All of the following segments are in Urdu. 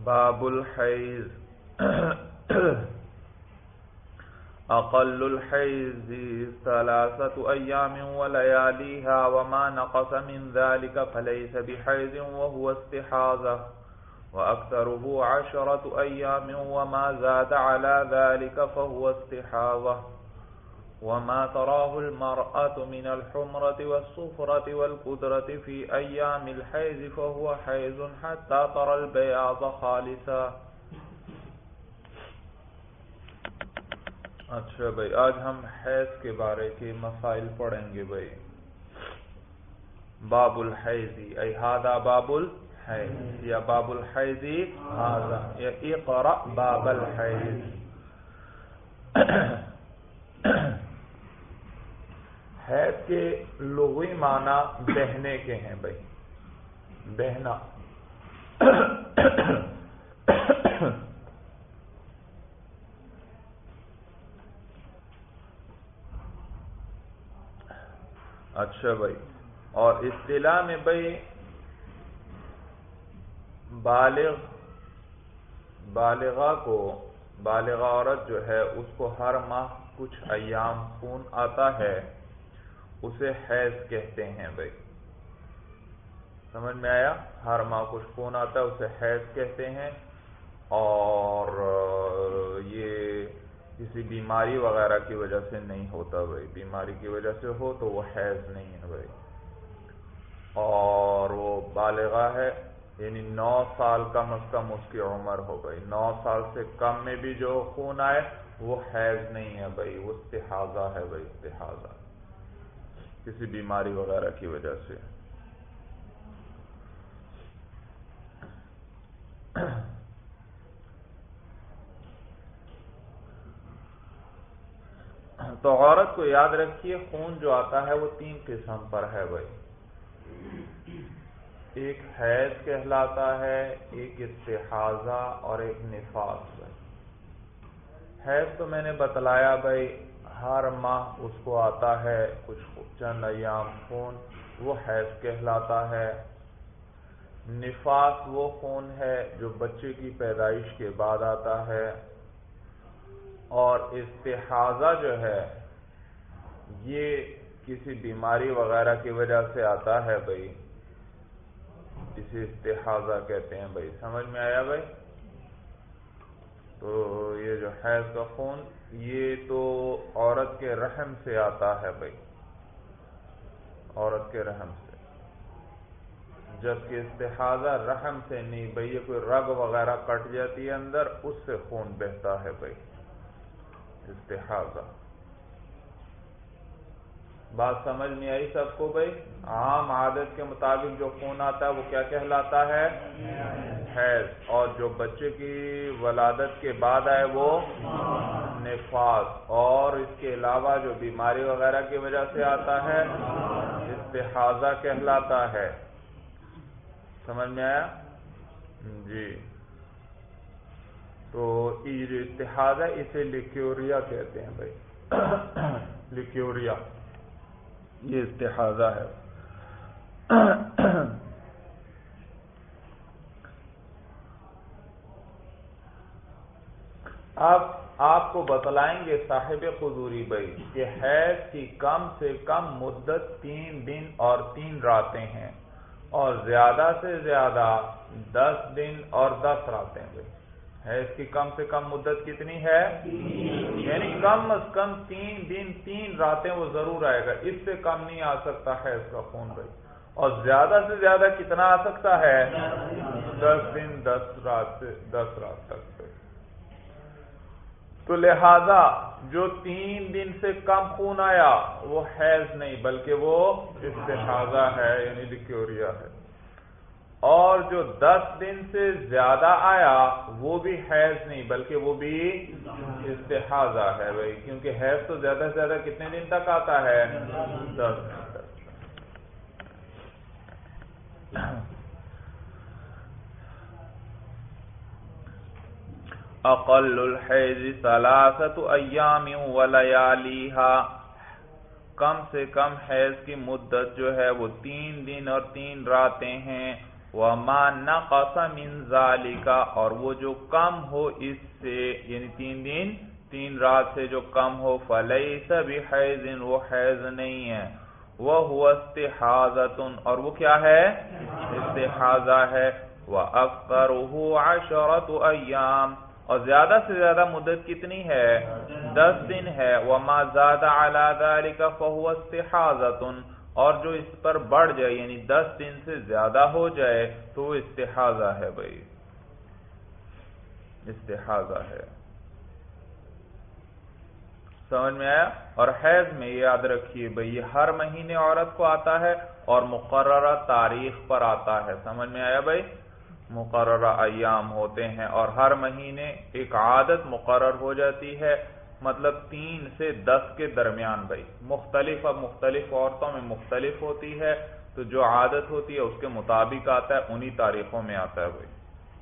باب الحیض اقل الحیض 3 ایام ولياليها وما نقص من ذلك فليس بحیض وهو استحاضة واكثره 10 ایام وما زاد على ذلك فهو استحاضة وما تراه المرأة من الحمرة والصفرة والقدرة في أيام الحيض فهو حيض حتى ترى البياض خالصا. اچھا بھائی، آج ہم حیض کے بارے کے مسائل پڑھیں گے بھائی. باب الحیض ای هذا باب الحیض یا باب الحیض هذا یا اقرأ باب الحیض. حیض کے لغوی معنی بہنے کے ہیں بھائی، بہنا. اچھا بھائی، اور اصطلاح میں بھائی بالغہ عورت جو ہے اس کو ہر ماہ کچھ ایام خون آتا ہے، اسے حیض کہتے ہیں بھائی. سمجھ میں آیا؟ ہر ماہ کچھ خون آتا ہے اسے حیض کہتے ہیں، اور یہ کسی بیماری وغیرہ کی وجہ سے نہیں ہوتا بھائی. بیماری کی وجہ سے ہو تو وہ حیض نہیں ہے بھائی. اور وہ بالغہ ہے، یعنی 9 سال کم از کم اس کی عمر ہو بھائی. 9 سال سے کم میں بھی جو خون آئے وہ حیض نہیں ہے بھائی، وہ استحاضہ ہے بھائی. استحاضہ کسی بیماری وغیرہ کی وجہ سے. تو عورت کو یاد رکھیے، خون جو آتا ہے وہ 3 قسم پر ہے بھائی. ایک حیض کہلاتا ہے، ایک استحاضہ اور ایک نفاس بھائی. حیض تو میں نے بتلایا بھائی، ہر ماہ اس کو آتا ہے کچھ چند ایام خون، وہ حیض کہلاتا ہے. نفاس وہ خون ہے جو بچے کی پیدائش کے بعد آتا ہے. اور استحاضہ جو ہے یہ کسی بیماری وغیرہ کی وجہ سے آتا ہے بھائی، اسے استحاضہ کہتے ہیں بھائی. سمجھ میں آیا بھائی؟ تو یہ جو حیض کا خون یہ تو عورت کے رحم سے آتا ہے بھائی، عورت کے رحم سے. جبکہ استحاضہ رحم سے نہیں بھائی، یہ کوئی رگ وغیرہ کٹ جاتی ہے اندر، اس سے خون بہتا ہے بھائی استحاضہ. بات سمجھ میں آئی سب کو بھائی؟ عام عادت کے مطابق جو خون آتا ہے وہ کیا کہلاتا ہے؟ حیض. اور جو بچے کی ولادت کے بعد آئے وہ نفاس. اور اس کے علاوہ جو بیماری وغیرہ کی وجہ سے آتا ہے استحاضہ کہلاتا ہے. سمجھ میں آیا جی؟ تو یہ جو استحاضہ اسے لیکیوریا کہتے ہیں بھائی. لیکیوریا یہ استحاضہ ہے. اب آپ کو بتلائیں گے صاحب قدوری بھائی کہ حیض کی کم سے کم مدت 3 دن اور 3 راتیں ہیں، اور زیادہ سے زیادہ 10 دن اور 10 راتیں بھائی. حیض کی کم سے کم مدت کتنی ہے؟ یعنی کم از کم 3 دن 3 راتیں وہ ضرور آئے گا، اس سے کم نہیں آ سکتا حیض کا خون بھائی. اور زیادہ سے زیادہ کتنا آ سکتا ہے؟ 10 دن 10 رات سے 10 رات تک. تو لہذا جو 3 دن سے کم خون آیا وہ حیض نہیں بلکہ وہ استحاضہ ہے، یعنی لیکیوریا ہے. اور جو 10 دن سے زیادہ آیا وہ بھی حیض نہیں بلکہ وہ بھی استحاضہ ہے بھائی، کیونکہ حیض تو زیادہ سے زیادہ کتنے دن تک آتا ہے؟ 10 دن تک. اقل الحیض 3 ایام ولياليها، کم سے کم حیض کی مدت جو ہے وہ 3 دن اور 3 راتیں ہیں. وما نقص من ذالک، اور وہ جو کم ہو اس سے، یعنی 3 دن 3 رات سے جو کم ہو، فلیس بحیض، وہ حیض نہیں ہے، وہو استحاضۃ، اور وہ کیا ہے؟ استحاضہ ہے، وأكثره 10 أيام، اور زیادہ سے زیادہ مدت کتنی ہے؟ 10 دن ہے، وما زاد على ذلك فهو استحاضۃ، اور جو اس پر بڑھ جائے یعنی 10 دن سے زیادہ ہو جائے تو وہ استحاضہ ہے بھائی، استحاضہ ہے۔ سمجھ میں آیا؟ اور حیض میں یاد رکھیے بھائی، یہ ہر مہینے عورت کو آتا ہے اور مقررہ تاریخ پر آتا ہے۔ سمجھ میں آیا بھائی؟ مقررہ ایام ہوتے ہیں اور ہر مہینے ایک عادت مقرر ہو جاتی ہے، مطلب 3 سے 10 کے درمیان بھائی، مختلف عورتوں میں مختلف ہوتی ہے، تو جو عادت ہوتی ہے اس کے مطابق آتا ہے، انہی تاریخوں میں آتا ہے بھائی۔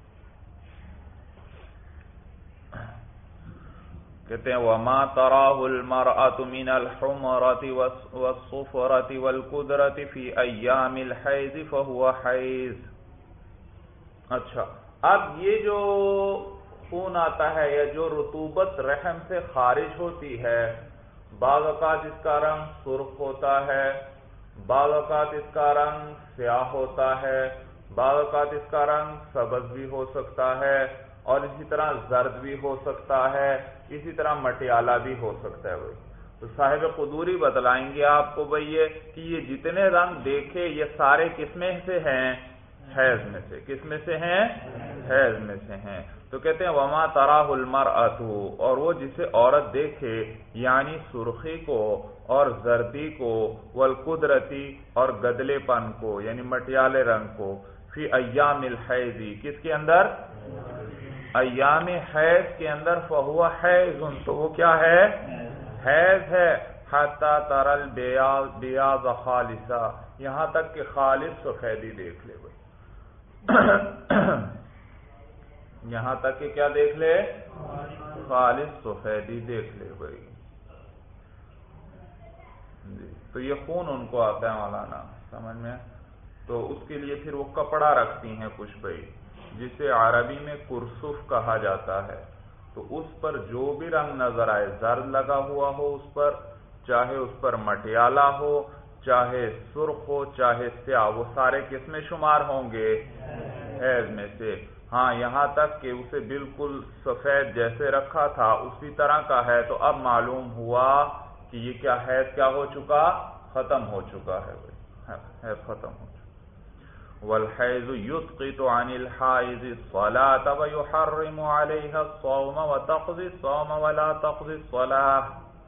کہتے ہیں وَمَا تَرَاهُ الْمَرْأَةُ مِنَ الْحُمْرَةِ وَالصُّفْرَةِ وَالْقُدْرَةِ فِي أَيَّامِ الْحَيْضِ فَهُوَ حَيْضٌ۔ اچھا، اب یہ جو خون آتا ہے یا جو رطوبت رحم سے خارج ہوتی ہے، بعض اوقات اس کا رنگ سرخ ہوتا ہے، بعض اوقات اس کا رنگ سیاہ ہوتا ہے، بعض اوقات اس کا رنگ سبز بھی ہو سکتا ہے، اور اسی طرح زرد بھی ہو سکتا ہے، اسی طرح مٹیالہ بھی ہو سکتا ہے بھائی۔ تو صاحب قدوری بتلائیں گے آپ کو بھائی کہ یہ جتنے رنگ دیکھے یہ سارے کس میں سے ہیں؟ حیض میں سے۔ کس میں سے ہیں؟ حیض میں سے ہیں۔ تو کہتے ہیں وما تراہ المرأۃ، اور وہ جسے عورت دیکھے یعنی سرخی کو اور زردی کو، والقدرتی اور گدلے پن کو یعنی مٹیالے رنگ کو، فی ایام الحیض، کس کے اندر؟ ایام حیض کے اندر، فہو حیض، تو وہ کیا ہے؟ حیض ہے، حتی تر البیاض خالصہ، یہاں تک کہ خالص سفیدی دیکھ لے بھائی، یہاں تک کہ کیا دیکھ لے؟ خالص سفیدی دیکھ لے بھائی جی۔ تو یہ خون ان کو آتا ہے مولانا، سمجھ میں؟ تو اس کے لیے پھر وہ کپڑا رکھتی ہیں کچھ بھائی، جسے عربی میں کرسف کہا جاتا ہے، تو اس پر جو بھی رنگ نظر آئے، زرد لگا ہوا ہو اس پر، چاہے اس پر مٹیالہ ہو، چاہے سرخ ہو، چاہے سیاہ، وہ سارے کس میں شمار ہوں گے؟ حیض میں سے۔ ہاں، یہاں تک کہ اسے بالکل سفید جیسے رکھا تھا اسی طرح کا ہے، تو اب معلوم ہوا کہ یہ کیا حیض کیا ہو چکا؟ ختم ہو چکا ہے بھائی، حیض ختم ہو چکا۔ والحیض یسقط عن الحائض الصلاة ویحرم علیہا الصوم وتقضی الصوم ولا تقضی الصلاة۔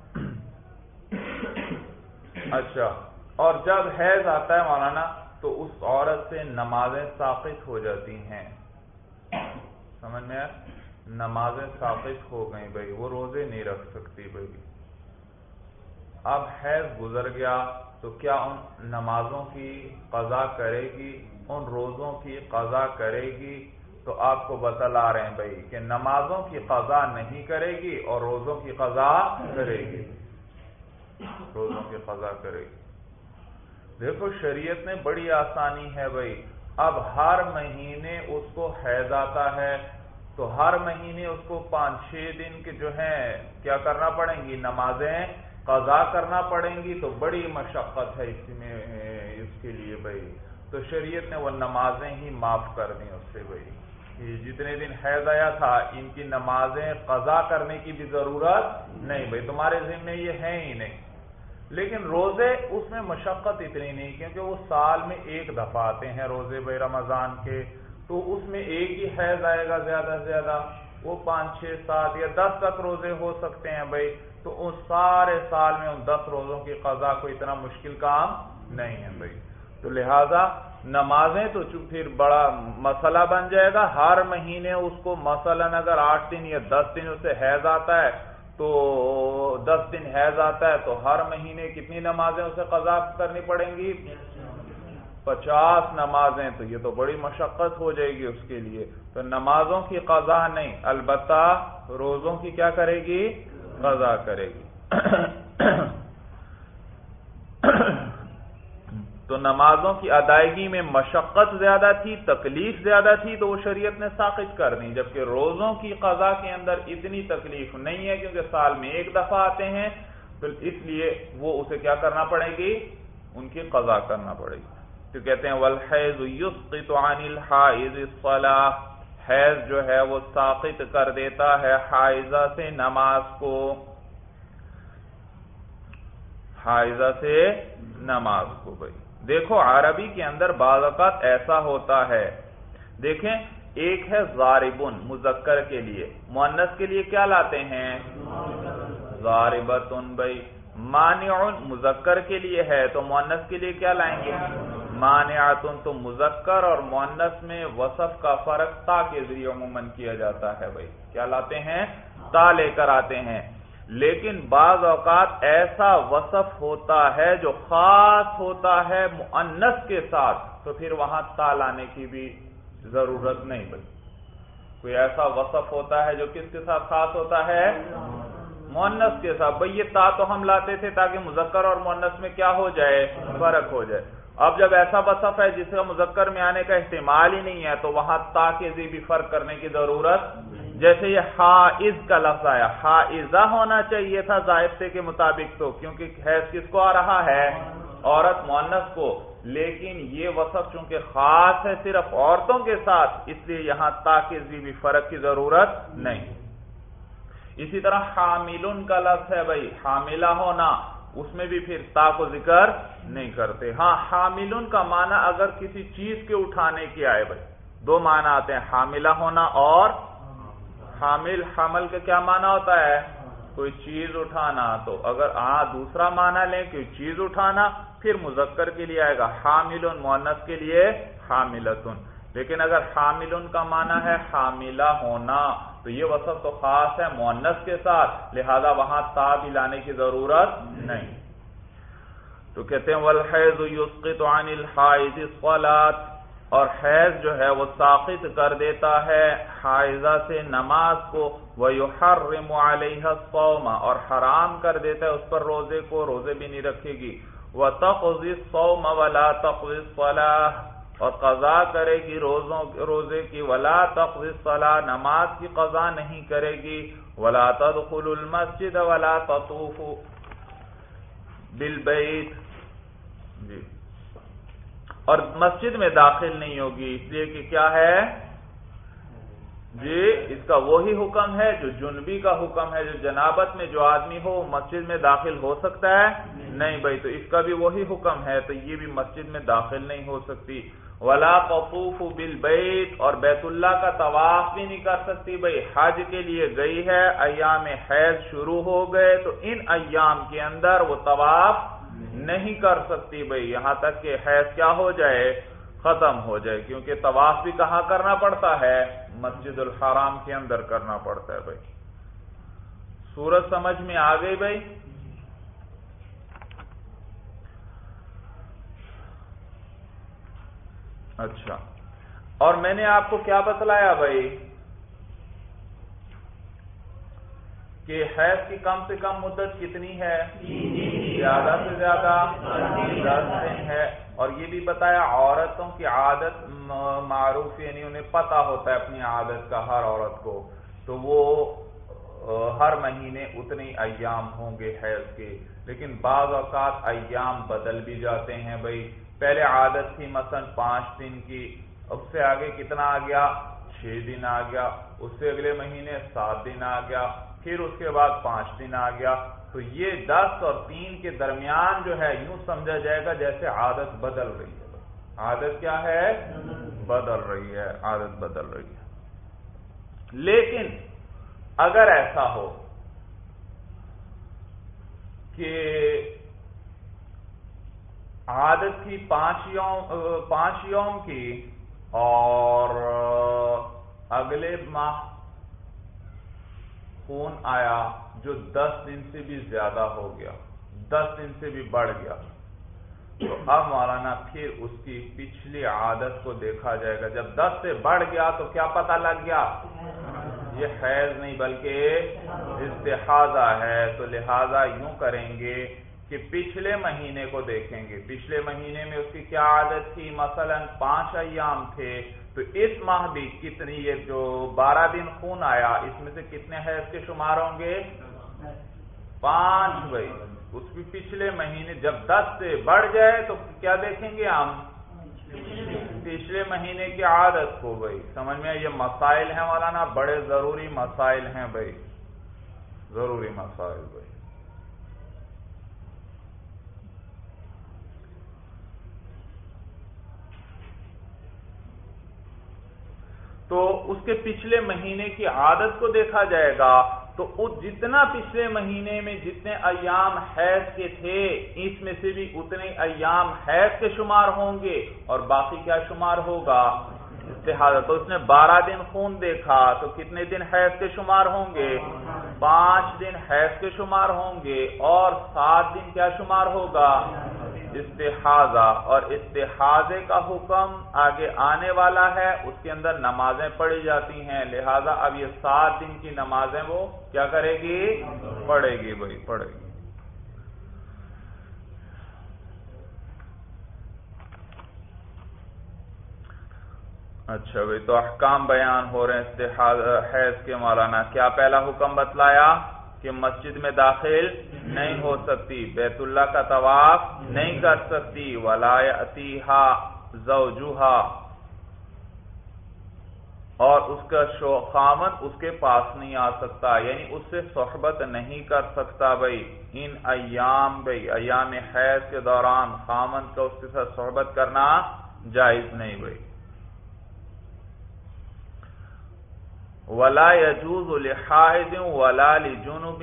اچھا، اور جب حیض آتا ہے مولانا تو اس عورت سے نمازیں ساقط ہو جاتی ہیں، سمجھ میں؟ نمازیں ساقط ہو گئیں بھائی، وہ روزے نہیں رکھ سکتی بھائی۔ اب حیض گزر گیا تو کیا ان نمازوں کی قضا کرے گی؟ ان روزوں کی قضا کرے گی؟ تو آپ کو بتلا رہے ہیں بھائی کہ نمازوں کی قضا نہیں کرے گی اور روزوں کی قضا کرے گی، روزوں کی قضا کرے گی۔ دیکھو شریعت میں بڑی آسانی ہے بھائی، اب ہر مہینے اس کو حیض آتا ہے تو ہر مہینے اس کو 5-6 دن کے جو ہیں کیا کرنا پڑیں گی؟ نمازیں قضا کرنا پڑیں گی، تو بڑی مشقت ہے اس میں اس کے لیے بھائی۔ تو شریعت نے وہ نمازیں ہی معاف کر دیں اس سے بھائی، یہ جتنے دن حیض آیا تھا ان کی نمازیں قضا کرنے کی بھی ضرورت نہیں بھائی، تمہارے ذمہ یہ ہیں ہی نہیں۔ لیکن روزے اس میں مشقت اتنی نہیں، کیونکہ وہ سال میں ایک دفعہ آتے ہیں روزے بھائی رمضان کے، تو اس میں ایک ہی حیض آئے گا زیادہ سے زیادہ، وہ 5، 6، 7 یا 10 تک روزے ہو سکتے ہیں بھائی، تو اس سارے سال میں ان 10 روزوں کی قضا کو اتنا مشکل کام نہیں ہے بھائی۔ تو لہذا نمازیں تو پھر بڑا مسئلہ بن جائے گا، ہر مہینے اس کو مثلاً اگر 8 دن یا 10 دن اسے حیض آتا ہے تو 10 دن حیض آتا ہے تو ہر مہینے کتنی نمازیں اسے قضا کرنی پڑیں گی؟ 50 نمازیں، تو یہ تو بڑی مشقت ہو جائے گی اس کے لیے۔ تو نمازوں کی قضا نہیں، البتہ روزوں کی کیا کرے گی؟ قضا کرے گی۔ تو نمازوں کی ادائیگی میں مشقت زیادہ تھی، تکلیف زیادہ تھی، تو وہ شریعت نے ساقط کر دی، جبکہ روزوں کی قضا کے اندر اتنی تکلیف نہیں ہے کیونکہ سال میں ایک دفعہ آتے ہیں، تو اس لیے وہ اسے کیا کرنا پڑے گی، ان کی قضا کرنا پڑے گی۔ تو کہتے ہیں والحیض یسقط عن الحائض الصلاۃ، حیض جو ہے وہ ساقط کر دیتا ہے حائضہ سے نماز کو، حائضہ سے نماز کو۔ بھائی دیکھو عربی کے اندر بعض اوقات ایسا ہوتا ہے، دیکھیں ایک ہے ضاربن مذکر کے لیے، مؤنث کے لیے کیا لاتے ہیں، ضاربتن۔ بھائی مانع مذکر کے لیے ہے تو مؤنث کے لیے کیا لائیں گے، مانعتن۔ تو مذکر اور مؤنث میں وصف کا فرق تا کے ذریعے عموماً کیا جاتا ہے، بھائی کیا لاتے ہیں، تا لے کر آتے ہیں۔ لیکن بعض اوقات ایسا وصف ہوتا ہے جو خاص ہوتا ہے مؤنث کے ساتھ، تو پھر وہاں تا لانے کی بھی ضرورت نہیں۔ بھائی کوئی ایسا وصف ہوتا ہے جو کس کے ساتھ خاص ہوتا ہے، مؤنث کے ساتھ، بھئی یہ تا تو ہم لاتے تھے تاکہ مذکر اور مؤنث میں کیا ہو جائے، فرق ہو جائے۔ اب جب ایسا وصف ہے جس کا مذکر میں آنے کا احتمال ہی نہیں ہے تو وہاں تا کے ذریعے بھی فرق کرنے کی ضرورت، جیسے یہ حائض کا لفظ آیا، حائضہ ہونا چاہیے تھا ضابطے کے مطابق، تو کیونکہ حیض کس کو آ رہا ہے، عورت مؤنث کو، لیکن یہ وصف چونکہ خاص ہے صرف عورتوں کے ساتھ، اس لیے یہاں تا کے ذریعے بھی فرق کی ضرورت نہیں۔ اسی طرح حاملن کا لفظ ہے، بھائی حاملہ ہونا، اس میں بھی پھر تا کو ذکر نہیں کرتے۔ ہاں حاملن کا معنی اگر کسی چیز کے اٹھانے کی آئے، بھائی دو معنی آتے ہیں، حاملہ ہونا اور حامل۔ حمل کا کیا معنی ہوتا ہے، کوئی چیز اٹھانا، تو اگر دوسرا معنی لیں کوئی چیز اٹھانا، پھر مذکر کے لیے آئے گا حاملن، مؤنث کے لیے حاملتن۔ لیکن اگر حاملن کا معنی ہے حاملہ ہونا تو یہ وصف تو خاص ہے مؤنث کے ساتھ، لہذا وہاں تا بھی لانے کی ضرورت نہیں۔ تو کہتے ہیں والحیض یسقط عن الحائض الصلاۃ، اور حیض جو ہے وہ ساقط کر دیتا ہے حائضہ سے نماز کو، وَيُحَرِّمُ عَلَيْهَا الصَّوْمَ، اور حرام کر دیتا ہے اس پر روزے کو، روزے بھی نہیں رکھے گی، وَتَقْضِي الصَّوْمَ وَلَا تَقْضِي الصَّلَاةَ، اور قضا کرے گی روزے کی، وَلَا تَقْضِي الصَّلَاةَ، نماز کی قضا نہیں کرے گی، وَلَا تَدْخُلُ الْمَسْجِدَ وَلَا تَطُوفُ بِالْبَيْتِ، جی اور مسجد میں داخل نہیں ہوگی، اس لیے کہ کیا ہے، جی اس کا وہی حکم ہے جو جنبی کا حکم ہے، جو جنابت میں جو آدمی ہو مسجد میں داخل ہو سکتا ہے نہیں، بھائی تو اس کا بھی وہی حکم ہے، تو یہ بھی مسجد میں داخل نہیں ہو سکتی۔ وَلَا تَطُوفُ بِالْبَيْتِ، اور بیت اللہ کا طواف بھی نہیں کر سکتی، بھائی حج کے لیے گئی ہے، ایام حیض شروع ہو گئے تو ان ایام کے اندر وہ طواف نہیں کر سکتی، بھئی یہاں تک کہ حیض کیا ہو جائے، ختم ہو جائے، کیونکہ طواف بھی کہاں کرنا پڑتا ہے، مسجد الحرام کے اندر کرنا پڑتا ہے۔ بھئی سورج سمجھ میں آ گئی بھئی؟ اچھا، اور میں نے آپ کو کیا بتلایا بھئی کہ حیض کی کم سے کم مدت کتنی ہے، زیادہ سے زیادہ 10 دن ہے، اور یہ بھی بتایا عورتوں کی عادت معروف، یعنی انہیں پتہ ہوتا ہے اپنی عادت کا ہر عورت کو، تو وہ ہر مہینے اتنے ایام ہوں گے حیض کے، لیکن بعض اوقات ایام بدل بھی جاتے ہیں۔ بھائی پہلے عادت تھی مثلا 5 دن کی، اس سے آگے کتنا آ گیا، 6 دن آ گیا، اس سے اگلے مہینے 7 دن آ گیا، پھر اس کے بعد 5 دن آ گیا، تو یہ 10 اور 3 کے درمیان جو ہے یوں سمجھا جائے گا جیسے عادت بدل رہی ہے۔ عادت کیا ہے، بدل رہی ہے، عادت بدل رہی ہے۔ لیکن اگر ایسا ہو کہ عادت تھی 5 یوم کی اور اگلے ماہ خون آیا جو 10 دن سے بھی زیادہ ہو گیا، 10 دن سے بھی بڑھ گیا، تو اب مولانا پھر اس کی پچھلی عادت کو دیکھا جائے گا۔ جب 10 سے بڑھ گیا تو کیا پتہ لگ گیا، یہ حیض نہیں بلکہ استحاضہ ہے، تو لہذا یوں کریں گے کہ پچھلے مہینے کو دیکھیں گے، پچھلے مہینے میں اس کی کیا عادت تھی، مثلا 5 ایام تھے، تو اس ماہ بھی کتنی، یہ جو 12 دن خون آیا اس میں سے کتنے حیض کے شمار ہوں گے، 5 بھائی۔ اس بھی پچھلے مہینے جب 10 سے بڑھ جائے تو کیا دیکھیں گے ہم، پچھلے مہینے کی عادت کو بھائی۔ سمجھ میں یہ مسائل ہیں مولانا، بڑے ضروری مسائل ہیں بھائی، ضروری مسائل بھائی۔ تو اس کے پچھلے مہینے کی عادت کو دیکھا جائے گا، تو جتنا پچھلے مہینے میں جتنے ایام حیض کے تھے اس میں سے بھی اتنے ایام حیض کے شمار ہوں گے، اور باقی کیا شمار ہوگا، استحاضہ۔ تو اس نے 12 دن خون دیکھا تو کتنے دن حیض کے شمار ہوں گے، 5 دن حیض کے شمار ہوں گے، اور 7 دن کیا شمار ہوگا، استحاضہ۔ اور استحاضے کا حکم آگے آنے والا ہے، اس کے اندر نمازیں پڑھی جاتی ہیں، لہذا اب یہ 7 دن کی نمازیں وہ کیا کرے گی، پڑھے گی بھائی، پڑھے گی۔ اچھا بھائی، تو احکام بیان ہو رہے ہیں استحاضہ حیض کے مولانا۔ کیا پہلا حکم بتلایا کہ مسجد میں داخل نہیں ہو سکتی، بیت اللہ کا طواف نہیں کر سکتی، ولا یأتیہا زوجہا، اور اس کا خامند اس کے پاس نہیں آ سکتا، یعنی اس سے صحبت نہیں کر سکتا بھائی ان ایام، بھائی ایام حیض کے دوران خامند کا اس کے ساتھ صحبت کرنا جائز نہیں بھائی۔ ولا يجوز لحائض ولا لجنب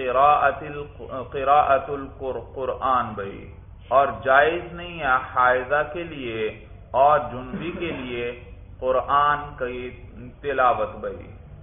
قراءة القرآن بھائی، اور جائز نہیں ہے حائضہ کے لیے اور جنبی کے لیے قرآن کی تلاوت بھائی۔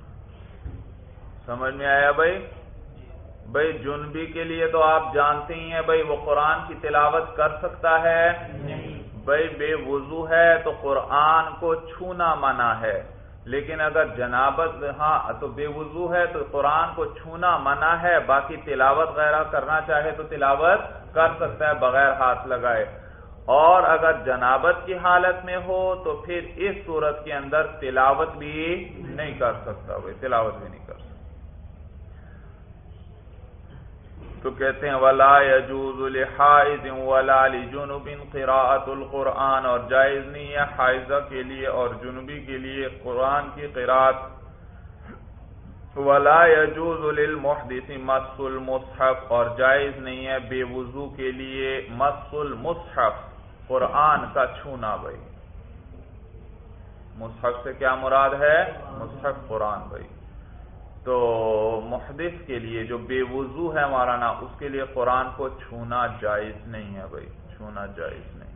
سمجھ میں آیا بھائی؟ بھائی جنبی کے لیے تو آپ جانتے ہی ہیں بھائی، وہ قرآن کی تلاوت کر سکتا ہے بھائی، بے وضو ہے تو قرآن کو چھونا منع ہے، لیکن اگر جنابت ہاں تو بے وضو ہے تو قرآن کو چھونا منع ہے، باقی تلاوت غیرہ کرنا چاہے تو تلاوت کر سکتا ہے بغیر ہاتھ لگائے۔ اور اگر جنابت کی حالت میں ہو تو پھر اس صورت کے اندر تلاوت بھی نہیں کر سکتا بھائی، تلاوت بھی نہیں کر سکتا۔ تو کہتے ہیں ولا يجوز لحائض ولا لجنب قراءة القرآن، اور جائز نہیں ہے حائضہ کے لیے اور جنبی کے لیے قرآن کی قراءت۔ ولا يجوز للمحدث مس المصحف، اور جائز نہیں ہے بے وضو کے لیے مس المصحف، قرآن کا چھونا بھائی۔ مصحف سے کیا مراد ہے، مصحف قرآن بھائی۔ تو محدث کے لیے جو بے وضو ہے مولانا، اس کے لیے قرآن کو چھونا جائز نہیں ہے بھائی، چھونا جائز نہیں۔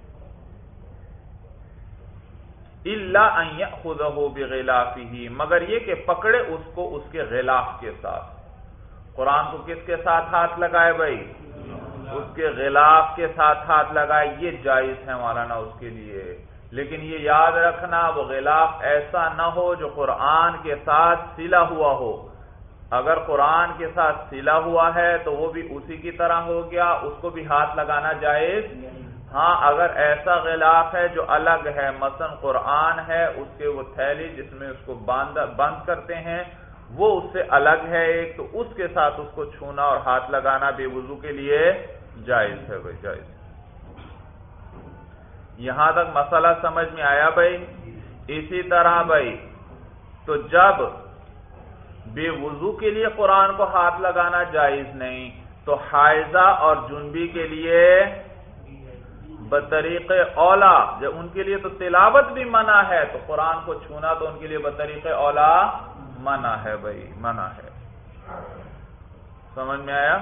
الا ان یاخذہ بغلافہ، مگر یہ کہ پکڑے اس کو اس کے غلاف کے ساتھ۔ قرآن کو کس کے ساتھ ہاتھ لگائے بھائی، اس کے غلاف کے ساتھ ہاتھ لگائے، یہ جائز ہے مولانا اس کے لیے، لیکن یہ یاد رکھنا وہ غلاف ایسا نہ ہو جو قرآن کے ساتھ سلا ہوا ہو۔ اگر قرآن کے ساتھ سلا ہوا ہے تو وہ بھی اسی کی طرح ہو گیا، اس کو بھی ہاتھ لگانا جائز۔ ہاں اگر ایسا غلاف ہے جو الگ ہے، مثلا قرآن ہے، اس کے وہ تھیلی جس میں اس کو بند کرتے ہیں وہ اس سے الگ ہے ایک، تو اس کے ساتھ اس کو چھونا اور ہاتھ لگانا بے وضو کے لیے جائز ہے بھائی، جائز۔ یہاں تک مسئلہ سمجھ میں آیا بھائی؟ اسی طرح بھائی تو جب بے وضو کے لیے قرآن کو ہاتھ لگانا جائز نہیں، تو حائضہ اور جنبی کے لیے بطریق اولا، جب ان کے لیے تو تلاوت بھی منع ہے تو قرآن کو چھونا تو ان کے لیے بطریق اولا منع ہے بھائی، منع ہے۔ سمجھ میں آیا؟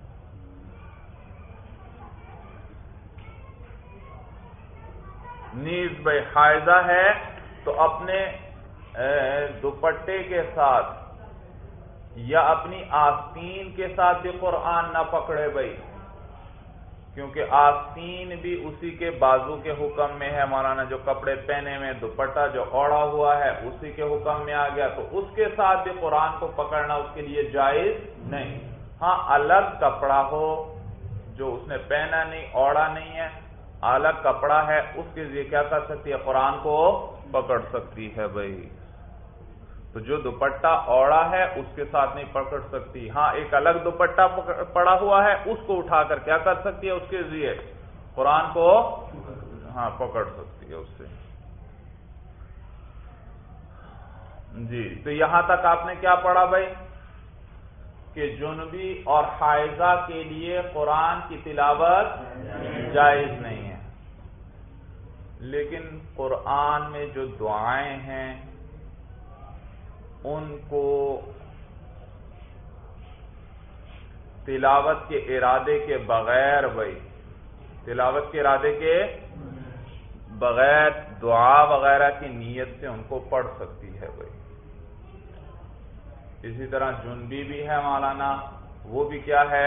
نیز بھائی حائضہ ہے تو اپنے دوپٹے کے ساتھ یا اپنی آستین کے ساتھ بھی قرآن نہ پکڑے بھائی، کیونکہ آستین بھی اسی کے بازو کے حکم میں ہے مولانا، جو کپڑے پہنے میں دوپٹہ جو اوڑا ہوا ہے اسی کے حکم میں آ گیا، تو اس کے ساتھ بھی قرآن کو پکڑنا اس کے لیے جائز نہیں۔ ہاں الگ کپڑا ہو جو اس نے پہنا نہیں، اوڑا نہیں ہے، الگ کپڑا ہے، اس کے لیے کیا کر سکتی ہے؟ قرآن کو پکڑ سکتی ہے بھائی. تو جو دوپٹہ اوڑا ہے اس کے ساتھ نہیں پکڑ سکتی. ہاں ایک الگ دوپٹہ پڑا ہوا ہے، اس کو اٹھا کر کیا کر سکتی ہے؟ اس کے ذریعے قرآن کو ہاں پکڑ سکتی ہے اس سے. جی تو یہاں تک آپ نے کیا پڑھا بھائی کہ جنبی اور حائضہ کے لیے قرآن کی تلاوت جائز نہیں ہے، لیکن قرآن میں جو دعائیں ہیں ان کو تلاوت کے ارادے کے بغیر بھائی، تلاوت کے ارادے کے بغیر دعا وغیرہ کی نیت سے ان کو پڑھ سکتی ہے بھائی. اسی طرح جنبی بھی ہے مولانا، وہ بھی کیا ہے؟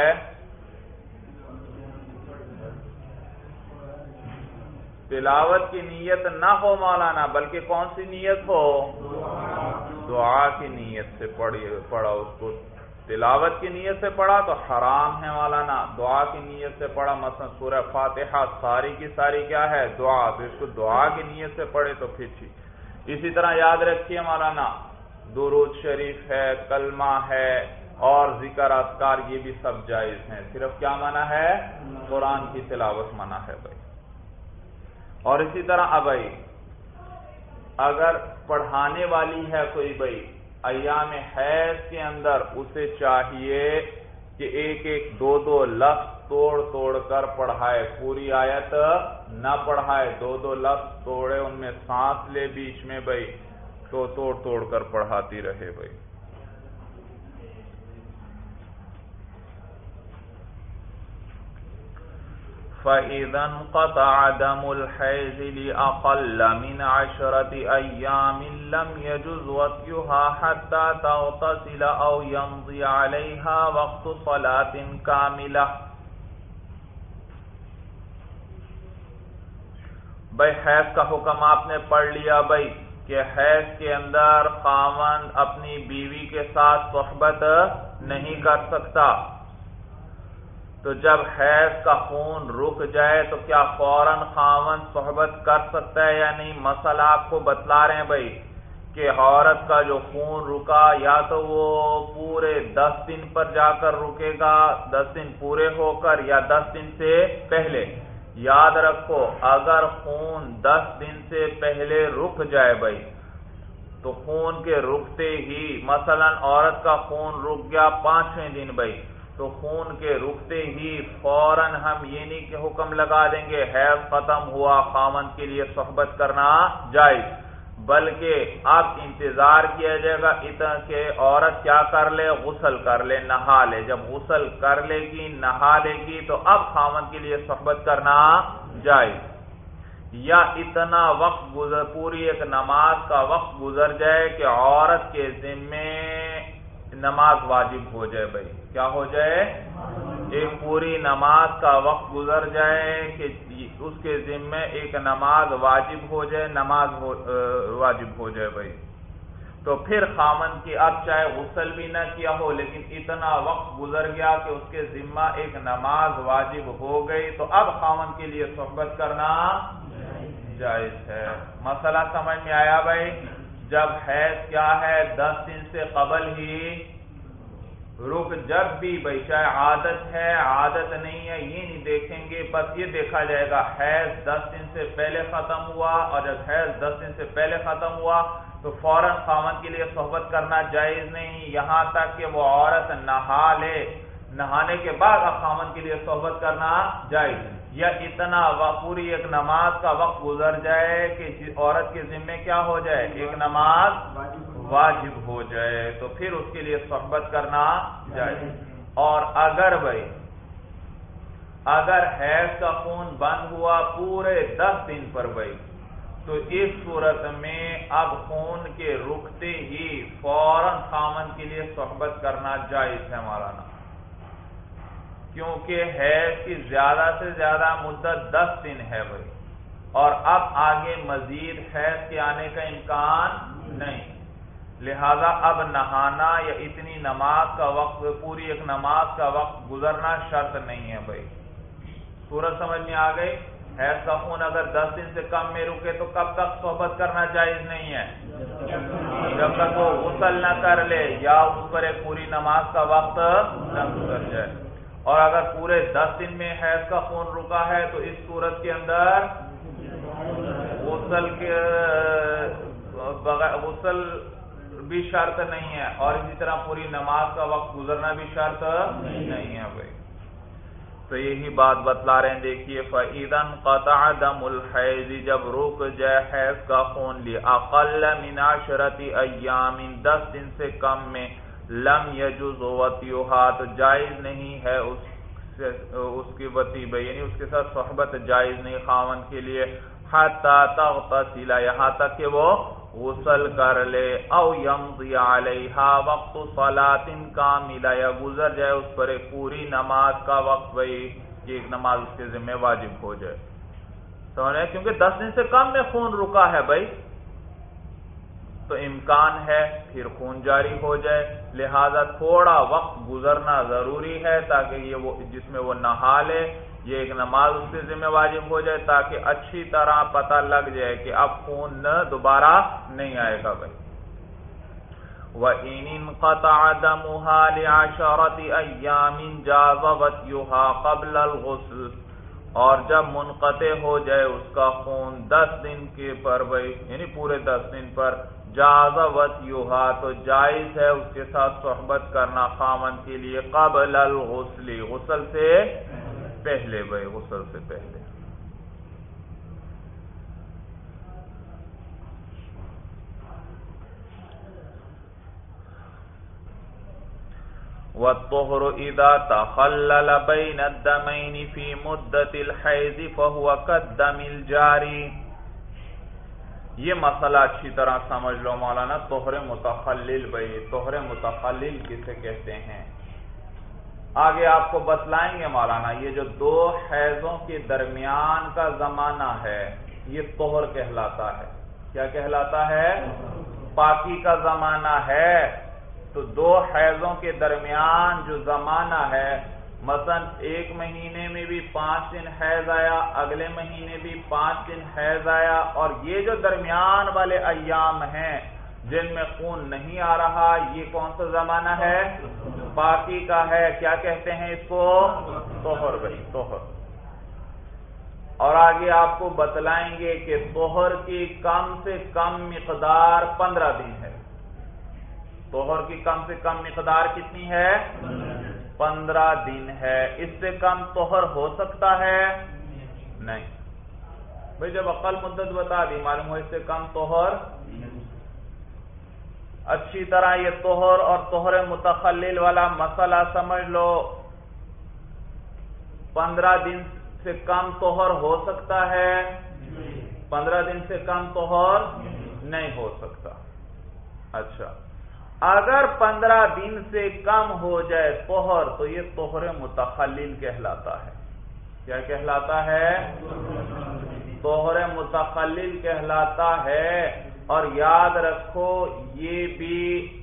تلاوت کی نیت نہ ہو مولانا، بلکہ کون سی نیت ہو؟ دعا کی نیت سے پڑھا اس کو. تلاوت کی نیت سے پڑھا تو حرام ہے مولانا. دعا کی نیت سے پڑھا، مثلا سورہ فاتحہ ساری کی ساری کیا ہے؟ دعا. تو اس کو دعا کی نیت سے پڑھے تو پھر ٹھیک. اسی طرح یاد رکھیے مولانا، درود شریف ہے، کلمہ ہے اور ذکر اذکار، یہ بھی سب جائز ہیں. صرف کیا منع ہے؟ قرآن کی تلاوت منع ہے بھائی. اور اسی طرح بھائی اگر پڑھانے والی ہے کوئی بھائی ایام حیض کے اندر، اسے چاہیے کہ ایک ایک دو دو لفظ توڑ کر پڑھائے، پوری آیت نہ پڑھائے، دو دو لفظ توڑے، ان میں سانس لے بیچ میں بھائی، تو توڑ کر پڑھاتی رہے بھائی. فَإِذَا انْقَطَعَ دَمُ الْحَيْضِ لِأَقَلَّ مِنْ 10 أَيَّامٍ لَمْ يَجُزْ وَطْئُهَا حَتَّى تَغْتَسِلَ أَوْ يَمْضِيَ عَلَيْهَا وَقْتُ صَلَاةٍ كَامِلَةٍ. بھائی حیض کا حکم آپ نے پڑھ لیا بھائی کہ حیض کے اندر خاوند اپنی بیوی کے ساتھ صحبت نہیں کر سکتا. تو جب حیض کا خون رک جائے تو کیا فوراً خاوند صحبت کر سکتا ہے یا نہیں؟ مسئلہ آپ کو بتلا رہے ہیں بھائی کہ عورت کا جو خون رکا یا تو وہ پورے 10 دن پر جا کر رکے گا، 10 دن پورے ہو کر، یا 10 دن سے پہلے. یاد رکھو اگر خون 10 دن سے پہلے رک جائے بھائی تو خون کے رکتے ہی، مثلا عورت کا خون رک گیا 5ویں دن بھائی، تو خون کے رکتے ہی فوراً ہم یہ نہیں کہ حکم لگا دیں گے حیض ختم ہوا خاوند کے لیے صحبت کرنا جائز، بلکہ اب انتظار کیا جائے گا اتنا کہ عورت کیا کر لے؟ غسل کر لے، نہا لے. جب غسل کر لے گی، نہا لے گی، تو اب خاوند کے لیے صحبت کرنا جائز. یا اتنا وقت پوری ایک نماز کا وقت گزر جائے کہ عورت کے ذمے نماز واجب ہو جائے بھائی. کیا ہو جائے؟ ایک پوری نماز کا وقت گزر جائے کہ اس کے ذمے ایک نماز واجب ہو جائے، واجب ہو جائے بھائی. تو پھر خاوند کی اب چاہے غسل بھی نہ کیا ہو لیکن اتنا وقت گزر گیا کہ اس کے ذمہ ایک نماز واجب ہو گئی، تو اب خاوند کے لیے صحبت کرنا جائز ہے. مسئلہ سمجھ میں آیا بھائی؟ جب حیض کیا ہے 10 دن سے قبل ہی رک، جب بھی بھائی چاہے عادت ہے عادت نہیں ہے یہ نہیں دیکھیں گے، بس یہ دیکھا جائے گا حیض 10 دن سے پہلے ختم ہوا، اور جب حیض 10 دن سے پہلے ختم ہوا تو فوراً خاوند کے لیے صحبت کرنا جائز نہیں، یہاں تک کہ وہ عورت نہا لے، نہانے کے بعد اب خاوند کے لیے صحبت کرنا جائز. یا اتنا پوری ایک نماز کا وقت گزر جائے کہ عورت کے ذمے کیا ہو جائے؟ ایک نماز واجب ہو جائے، تو پھر اس کے لیے صحبت کرنا جائے. اور اگر بھائی اگر حیض کا خون بند ہوا پورے 10 دن پر بھائی، تو اس صورت میں اب خون کے رکتے ہی فوراً خاوند کے لیے صحبت کرنا جائز ہے مولانا، کیونکہ حیض کی زیادہ سے زیادہ مدت 10 دن ہے بھائی، اور اب آگے مزید حیض کے آنے کا امکان نہیں، لہذا اب نہانا یا اتنی نماز کا وقت، پوری ایک نماز کا وقت گزرنا شرط نہیں ہے بھائی. صورت سمجھ میں آ گئی؟ حیض کا خون اگر 10 دن سے کم میں رکے تو کب تک صحبت کرنا جائز نہیں ہے؟ جب تک وہ غسل نہ کر لے یا اس پر ایک پوری نماز کا وقت نہ گزر جائے. اور اگر پورے 10 دن میں حیض کا خون رکا ہے تو اس صورت کے اندر غسل بھی شرط نہیں ہے اور اسی طرح پوری نماز کا وقت گزرنا بھی شرط نہیں ہے بھائی. تو یہی بات بتلا رہے ہیں. دیکھیے فَإِذَا انْقَطَعَ دَمُ الْحَيْضِ جب رک جائے حیض کا خون لِأَقَلَّ مِنْ عَشْرَةِ أَيَّامٍ 10 دن سے کم میں لم يجوز وطیها تو جائز نہیں ہے اس کی وطی بھائی یعنی اس کے ساتھ صحبت جائز نہیں خاوند کے لیے حتی تغتسل یہاں تک کہ وہ غسل کر لے او یمضی علیہا وقت صلاۃ کاملہ یا گزر جائے اس پر ایک پوری نماز کا وقت بھائی کہ ایک نماز اس کے ذمہ واجب ہو جائے. سمجھے کیونکہ 10 دن سے کم میں خون رکا ہے بھائی تو امکان ہے پھر خون جاری ہو جائے لہذا تھوڑا وقت گزرنا ضروری ہے تاکہ یہ وہ جس میں وہ نہا لے یہ ایک نماز اس کے ذمہ واجب ہو جائے تاکہ اچھی طرح پتہ لگ جائے کہ اب خون دوبارہ نہیں آئے گا بھائی. وَإِنِ انْقَطَعَ دَمُهَا لِعَشَرَةِ أَيَّامٍ جَازَ وَطْيُهَا قَبْلَ الْغُسْلِ اور جب منقطع ہو جائے اس کا خون 10 دن کے پر بھائی یعنی پورے 10 دن پر جاز وطیها تو جائز ہے اس کے ساتھ صحبت کرنا خاوند کے لیے قبل الغسل غسل سے پہلے بھائی غسل سے پہلے. وَالطُّهْرُ إِذَا تَخَلَّلَ بَيْنَ الدَّمَيْنِ فِي مُدَّةِ الْحَيْضِ فَهُوَ كَالدَّمِ الْجَارِي. یہ مسئلہ اچھی طرح سمجھ لو مولانا. طہر متخلل بھائی طہر متخلل کسے کہتے ہیں آگے آپ کو بتلائیں گے مولانا. یہ جو 2 حیضوں کے درمیان کا زمانہ ہے یہ طہر کہلاتا ہے. کیا کہلاتا ہے؟ پاکی کا زمانہ ہے. تو 2 حیضوں کے درمیان جو زمانہ ہے مثلا ایک مہینے میں بھی 5 دن حیض آیا اگلے مہینے بھی 5 دن حیض آیا اور یہ جو درمیان والے ایام ہیں جن میں خون نہیں آ رہا یہ کون سا زمانہ ہے؟ پاکی کا ہے. کیا کہتے ہیں اس کو؟ طہر بھائی طہر. اور آگے آپ کو بتلائیں گے کہ طہر کی کم سے کم مقدار 15 دن ہے. طہر کی کم سے کم مقدار کتنی ہے؟ 15 دن ہے. اس سے کم طہر ہو سکتا ہے؟ نہیں بھائی. جب اقل مدت بتا دی معلوم ہو اس سے کم طہر. اچھی طرح یہ طہر اور طہر متخلل والا مسئلہ سمجھ لو. 15 دن سے کم طہر ہو سکتا ہے؟ 15 دن سے کم طہر نہیں ہو سکتا. اچھا اگر 15 دن سے کم ہو جائے طہر تو یہ طہر متخلل کہلاتا ہے. کیا کہلاتا ہے؟ طہر متخلل کہلاتا ہے. اور یاد رکھو یہ بھی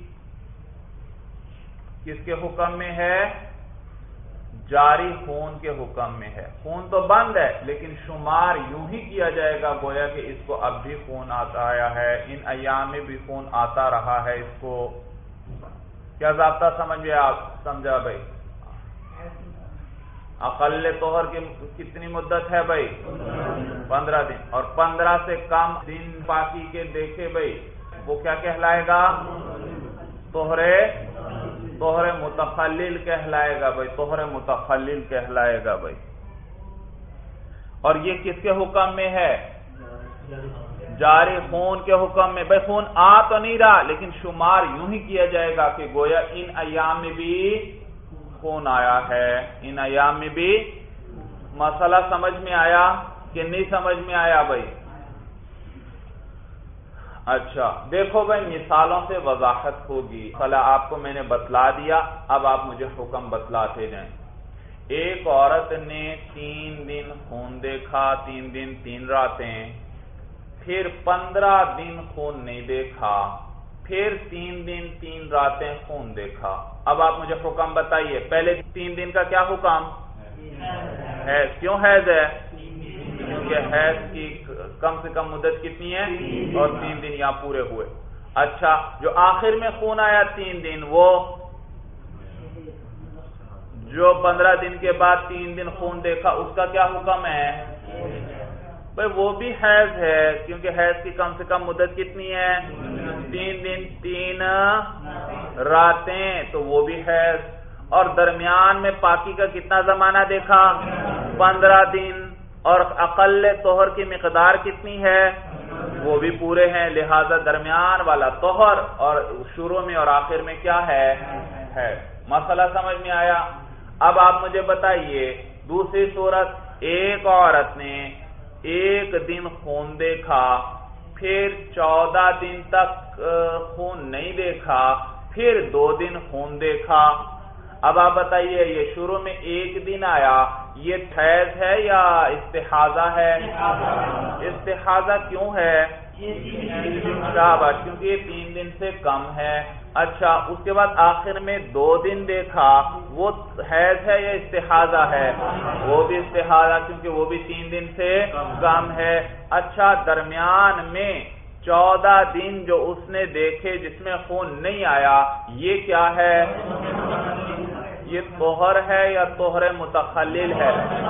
کس کے حکم میں ہے؟ جاری خون کے حکم میں ہے. خون تو بند ہے لیکن شمار یوں ہی کیا جائے گا گویا کہ اس کو اب بھی خون آتا آیا ہے ان ایام میں بھی خون آتا رہا ہے اس کو. کیا ضابطہ سمجھے آپ؟ سمجھا بھائی. اقل طہر کی کتنی مدت ہے بھائی؟ 15 دن. اور 15 سے کم دن باقی کے دیکھے بھائی وہ کیا کہلائے گا؟ طہر متخلل کہلائے گا بھائی. طہر متخلل کہلائے گا بھائی. اور یہ کس کے حکم میں ہے؟ جاری خون کے حکم میں. بھائی خون آ تو نہیں رہا لیکن شمار یوں ہی کیا جائے گا کہ گویا ان ایام میں بھی خون آیا ہے. ان ایام میں بھی. مسئلہ سمجھ میں آیا کہ نہیں سمجھ میں آیا بھائی؟ اچھا دیکھو بھائی مثالوں سے وضاحت ہوگی. مسئلہ آپ کو میں نے بتلا دیا اب آپ مجھے حکم بتلاتے جائیں. ایک عورت نے 3 دن خون دیکھا 3 دن 3 راتیں پھر 15 دن خون نہیں دیکھا پھر 3 دن 3 راتیں خون دیکھا. اب آپ مجھے حکم بتائیے. پہلے 3 دن کا کیا حکم؟ حیض. کیوں حیض ہے؟ کیونکہ حیض کی کم سے کم مدت کتنی ہے؟ اور 3 دن یہاں پورے ہوئے. اچھا، جو آخر میں خون آیا 3 دن، وہ جو 15 دن کے بعد 3 دن خون دیکھا، اس کا کیا حکم ہے؟ بھئی وہ بھی حیض ہے، کیونکہ حیض کی کم سے کم مدت کتنی ہے؟ 3 دن 3 راتیں، تو وہ بھی حیض. اور درمیان میں پاکی کا کتنا زمانہ دیکھا؟ 15 دن. اور اقل طہر کی مقدار کتنی ہے؟ وہ بھی پورے ہیں. لہذا درمیان والا طہر اور شروع میں اور آخر میں کیا ہے؟ مسئلہ سمجھ میں آیا؟ اب آپ مجھے بتائیے، دوسری صورت، ایک عورت نے 1 دن خون دیکھا، پھر 14 دن تک خون نہیں دیکھا، پھر 2 دن خون دیکھا. اب آپ بتائیے، یہ شروع میں 1 دن آیا، یہ حیض ہے یا استحاضہ ہے؟ استحاضہ. کیوں ہے؟ کیونکہ یہ 3 دن سے کم ہے. اچھا، اس کے بعد آخر میں 2 دن دیکھا، وہ حیض ہے یا استحاضہ ہے؟ وہ بھی استحاضہ، کیونکہ وہ بھی 3 دن سے کم ہے. اچھا، درمیان میں 14 دن جو اس نے دیکھے جس میں خون نہیں آیا، یہ کیا ہے؟ یہ طہر ہے یا طہر متخلل ہے؟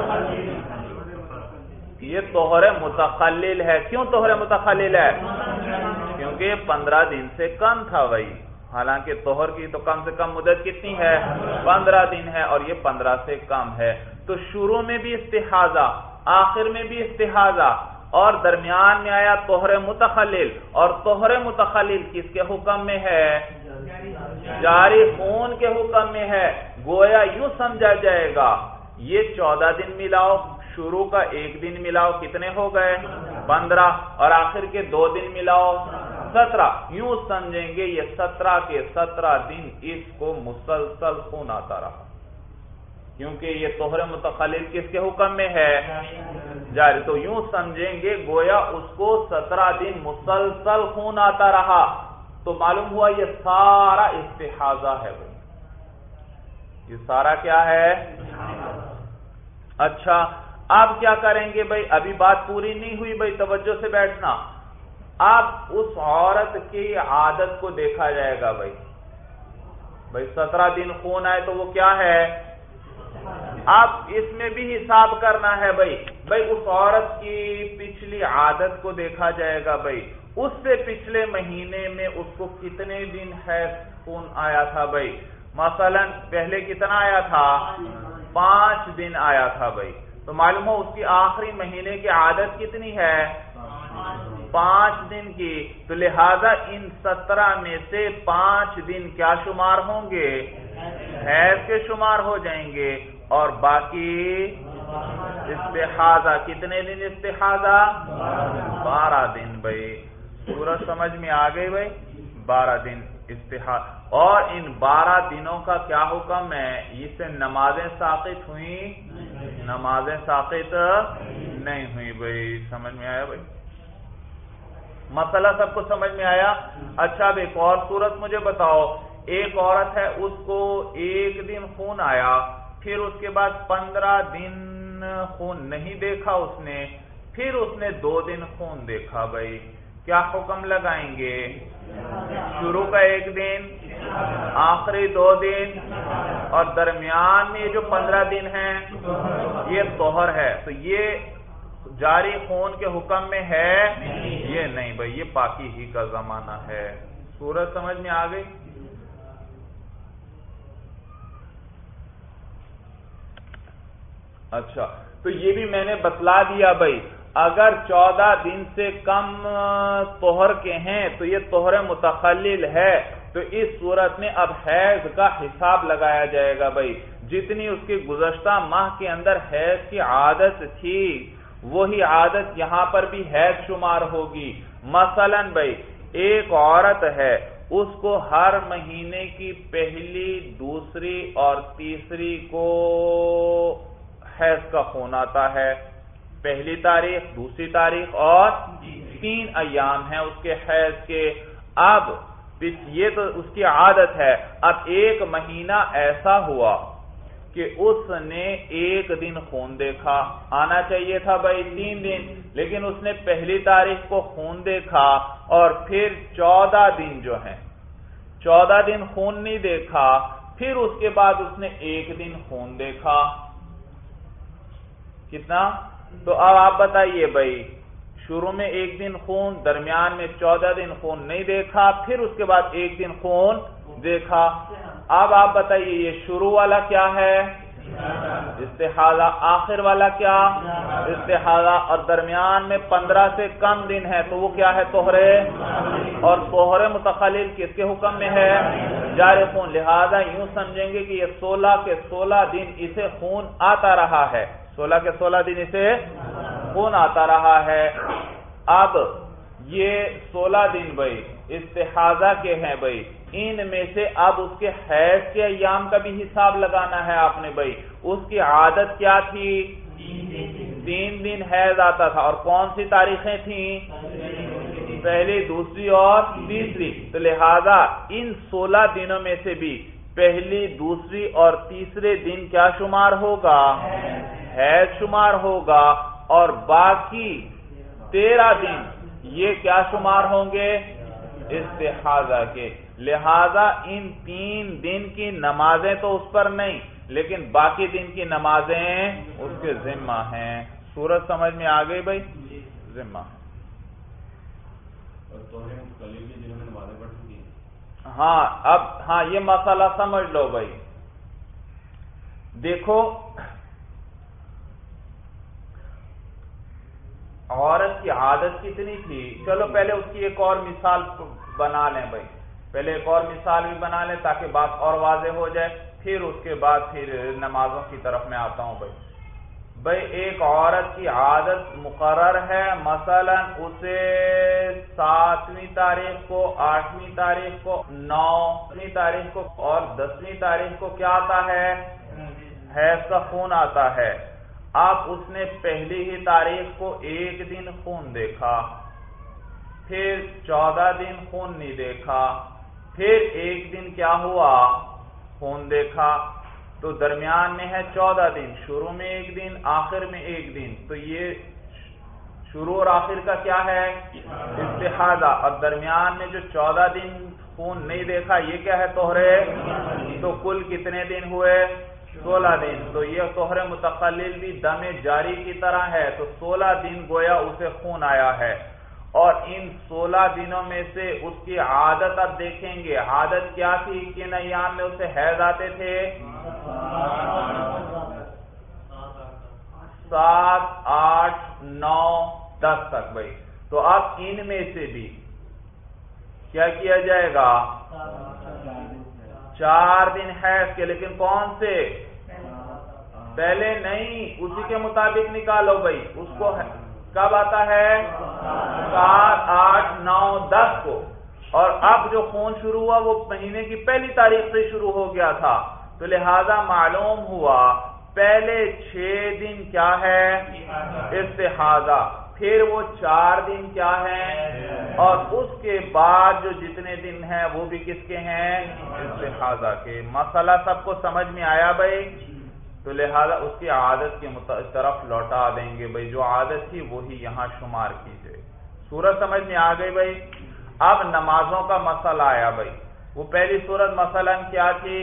یہ طہر متخلل ہے. کیوں طہر متخلل ہے؟ کیونکہ یہ 15 دن سے کم تھا بھائی. حالانکہ طہر کی تو کم سے کم مدت کتنی ہے؟ 15 دن ہے، اور یہ 15 سے کم ہے. تو شروع میں بھی استحاضہ، آخر میں بھی استحاضہ، اور درمیان میں آیا طہر متخلل. اور طہر متخلل کس کے حکم میں ہے؟ جاری خون کے حکم میں ہے. گویا یوں سمجھا جائے گا، یہ 14 دن ملاؤ، شروع کا 1 دن ملاؤ، کتنے ہو گئے؟ 15. اور آخر کے 2 دن ملاؤ، 17. یوں سمجھیں گے یہ 17 کے 17 دن اس کو مسلسل خون آتا رہا، کیونکہ یہ طہر متخلل کس کے حکم میں ہے؟ جاری. تو یوں سمجھیں گے گویا اس کو 17 دن مسلسل خون آتا رہا. تو معلوم ہوا یہ سارا استحاضہ ہے بھائی. یہ سارا کیا ہے؟ اچھا، اب کیا کریں گے بھائی؟ ابھی بات پوری نہیں ہوئی بھائی، توجہ سے بیٹھنا. اب اس عورت کی عادت کو دیکھا جائے گا بھائی. 17 دن خون آئے تو وہ کیا ہے؟ اب اس میں بھی حساب کرنا ہے بھائی. اس عورت کی پچھلی عادت کو دیکھا جائے گا بھائی. اس سے پچھلے مہینے میں اس کو کتنے دن حیض خون آیا تھا بھائی؟ مثلا پہلے کتنا آیا تھا؟ 5 دن آیا تھا بھائی. تو معلوم ہو اس کی آخری مہینے کی عادت کتنی ہے؟ 5 دن کی. تو لہذا ان 17 میں سے 5 دن کیا شمار ہوں گے؟ حیض کے شمار ہو جائیں گے. اور باقی استحاضہ. کتنے دن استحاضہ؟ 12 دن بھائی. سورج سمجھ میں آ گئی بھائی؟ 12 دن استحاضہ. اور ان 12 دنوں کا کیا حکم ہے؟ اس سے نمازیں ساقط ہوئیں؟ نمازیں ساقط نہیں ہوئی بھائی. سمجھ میں آیا بھائی؟ مسئلہ سب کو سمجھ میں آیا؟ اچھا، اب ایک اور صورت مجھے بتاؤ. ایک عورت ہے، اس کو 1 دن خون آیا، پھر اس کے بعد 15 دن خون نہیں دیکھا اس نے، پھر اس نے 2 دن خون دیکھا بھائی. کیا حکم لگائیں گے؟ شروع کا 1 دن، آخری 2 دن، اور درمیان میں جو 15 دن ہیں یہ طہر ہے. تو یہ جاری خون کے حکم میں ہے؟ یہ نہیں بھائی، یہ پاکی ہی کا زمانہ ہے. سورج سمجھ میں آ گئی؟ اچھا، تو یہ بھی میں نے بتلا دیا بھائی. اگر 14 دن سے کم طہر کے ہیں تو یہ طہر متخلل ہے. تو اس صورت میں اب حیض کا حساب لگایا جائے گا بھائی. جتنی اس کی گزشتہ ماہ کے اندر حیض کی عادت تھی، وہی عادت یہاں پر بھی حیض شمار ہوگی. مثلا بھائی، ایک عورت ہے، اس کو ہر مہینے کی پہلی، دوسری اور تیسری کو حیض کا خون آتا ہے. پہلی تاریخ، دوسری تاریخ اور 3 ایام ہیں اس کے حیض کے. اب یہ تو اس کی عادت ہے. اب ایک مہینہ ایسا ہوا کہ اس نے ایک دن خون دیکھا، آنا چاہیے تھا بھائی 3 دن، لیکن اس نے پہلی تاریخ کو خون دیکھا اور پھر 14 دن جو ہیں 14 دن خون نہیں دیکھا، پھر اس کے بعد اس نے ایک دن خون دیکھا، کتنا؟ تو اب آپ بتائیے بھائی، شروع میں ایک دن خون، درمیان میں 14 دن خون نہیں دیکھا، پھر اس کے بعد ایک دن خون دیکھا، اب آپ بتائیے یہ شروع والا کیا ہے؟ استحاضہ، آخر والا کیا؟ استحاضہ، اور درمیان میں 15 سے کم دن ہے تو وہ کیا ہے؟ طہرے، اور طہر متخلل کس کے حکم میں ہے؟ جاری خون، لہذا یوں سمجھیں گے کہ یہ 16 کے 16 دن اسے خون آتا رہا ہے، 16 کے 16 دن اسے خون آتا رہا ہے۔ اب یہ 16 دن بھائی استحاضہ کے ہیں بھائی، ان میں سے اب اس کے حیض کے ایام کا بھی حساب لگانا ہے آپ نے بھائی۔ اس کی عادت کیا تھی؟ 3 دن حیض آتا تھا، اور کون سی تاریخیں تھیں؟ پہلی، دوسری اور تیسری، تو لہذا ان 16 دنوں میں سے بھی پہلی، دوسری اور تیسرے دن کیا شمار ہوگا؟ حیض شمار ہوگا، اور باقی 13 دن یہ کیا شمار ہوں گے؟ استحاضہ کے۔ لہذا ان 3 دن کی نمازیں تو اس پر نہیں، لیکن باقی دن کی نمازیں اس کے ذمہ ہیں۔ سورج سمجھ میں آ گئی بھائی؟ ذمہ۔ ہاں اب ہاں یہ مسئلہ سمجھ لو بھائی، دیکھو عورت کی عادت کتنی تھی، چلو پہلے اس کی ایک اور مثال بنا لیں بھائی، پہلے ایک اور مثال بھی بنا لیں تاکہ بات اور واضح ہو جائے، پھر اس کے بعد پھر نمازوں کی طرف میں آتا ہوں بھائی ایک عورت کی عادت مقرر ہے، مثلا اسے 7ویں تاریخ کو، 8ویں تاریخ کو، 9ویں تاریخ کو اور 10ویں تاریخ کو کیا آتا ہے؟ حیض کا خون آتا ہے۔ اب اس نے پہلی ہی تاریخ کو ایک دن خون دیکھا، پھر 14 دن خون نہیں دیکھا، پھر ایک دن کیا ہوا؟ خون دیکھا، تو درمیان میں ہے 14 دن، شروع میں ایک دن، آخر میں ایک دن، تو یہ شروع اور آخر کا کیا ہے؟ استحاضہ، اور درمیان میں جو 14 دن خون نہیں دیکھا یہ کیا ہے؟ طہرے، تو کل کتنے دن ہوئے؟ 16 دن، تو یہ طہر متخلل بھی دم جاری کی طرح ہے، تو 16 دن گویا اسے خون آیا ہے، اور ان 16 دنوں میں سے اس کی عادت اب دیکھیں گے، عادت کیا تھی؟ کن ایام میں اسے حیض آتے تھے؟ 7، 8، 9، 10 تک بھائی، تو اب ان میں سے بھی کیا کیا جائے گا؟ 4 دن حیض کے، لیکن کون سے؟ پہلے نہیں، اسی کے مطابق نکالو بھائی، اس کو کب آتا ہے؟ 7، 8، 9، 10 کو، اور اب جو خون شروع ہوا وہ مہینے کی پہلی تاریخ سے شروع ہو گیا تھا، تو لہذا معلوم ہوا پہلے 6 دن کیا ہے؟ استحاضہ، پھر وہ 4 دن کیا ہیں، اور اس کے بعد جو جتنے دن ہیں وہ بھی کس کے ہیں؟ استحاضہ کے۔ مسئلہ سب کو سمجھ میں آیا بھائی؟ تو لہذا اس کی عادت کی طرف لوٹا دیں گے بھائی، جو عادت تھی وہی یہاں شمار کیجئے۔ سورت سمجھ میں آ گئی بھائی؟ اب نمازوں کا مسئلہ آیا بھائی، وہ پہلی سورت مثلا کیا تھی؟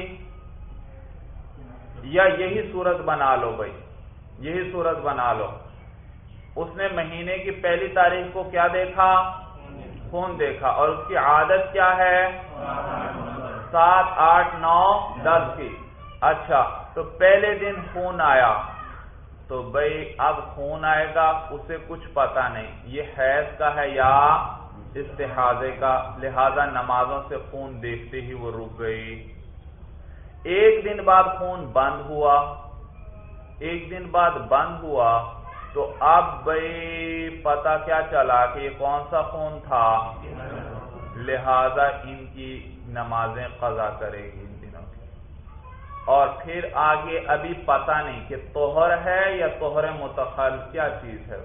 یا یہی صورت بنا لو بھائی، یہی صورت بنا لو، اس نے مہینے کی پہلی تاریخ کو کیا دیکھا؟ خون دیکھا، اور اس کی عادت کیا ہے؟ 7، 8، 9، 10 کی۔ اچھا، تو پہلے دن خون آیا، تو بھائی اب خون آئے گا اسے کچھ پتا نہیں یہ حیض کا ہے یا استحاضے کا، لہذا نمازوں سے خون دیکھتے ہی وہ رک گئی۔ ایک دن بعد خون بند ہوا، ایک دن بعد بند ہوا، تو اب بھائی پتا کیا چلا کہ یہ کون سا خون تھا، لہذا ان کی نمازیں قضا کرے گی ان دنوں کی۔ اور پھر آگے ابھی پتا نہیں کہ طہر ہے یا طہر متخل کیا چیز ہے،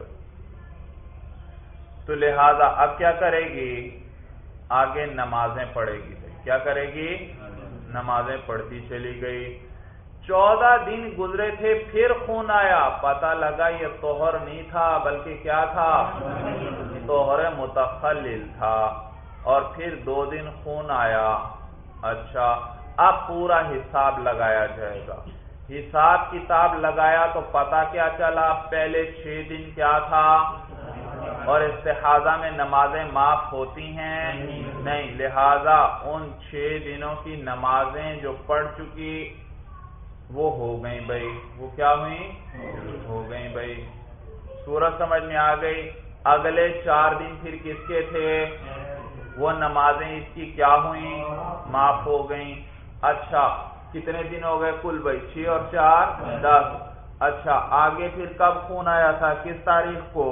تو لہذا اب کیا کرے گی؟ آگے نمازیں پڑھے گی۔ کیا کرے گی؟ نمازیں پڑھتی چلی گئی۔ 14 दिन گزرے تھے پھر خون آیا، پتہ لگا یہ طہر نہیں تھا بلکہ کیا تھا، طہر متخلل تھا، اور پھر 2 دن خون آیا۔ اچھا، اب پورا حساب لگایا جائے گا۔ حساب کتاب لگایا تو پتہ کیا چلا، پہلے 6 دن کیا تھا، اور استحاضہ میں نمازیں معاف ہوتی ہیں نہیں، لہذا ان 6 دنوں کی نمازیں جو پڑھ چکی وہ ہو گئیں بھائی، وہ کیا ہوئیں، ہو گئیں بھائی۔ سورج سمجھ میں آ گئی۔ اگلے 4 دن پھر کس کے تھے، وہ نمازیں اس کی کیا ہوئیں، معاف ہو گئیں۔ اچھا، کتنے دن ہو گئے کل بھائی، 6 اور 4 10۔ اچھا، آگے پھر کب خون آیا تھا، کس تاریخ کو،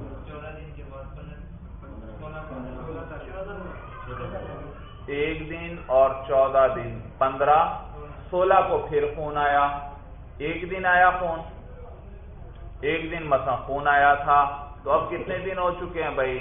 1 دن اور 14 دن 15، 16 کو پھر خون آیا۔ 1 دن آیا خون، 1 دن مثلا خون آیا تھا، تو اب کتنے دن ہو چکے ہیں بھائی،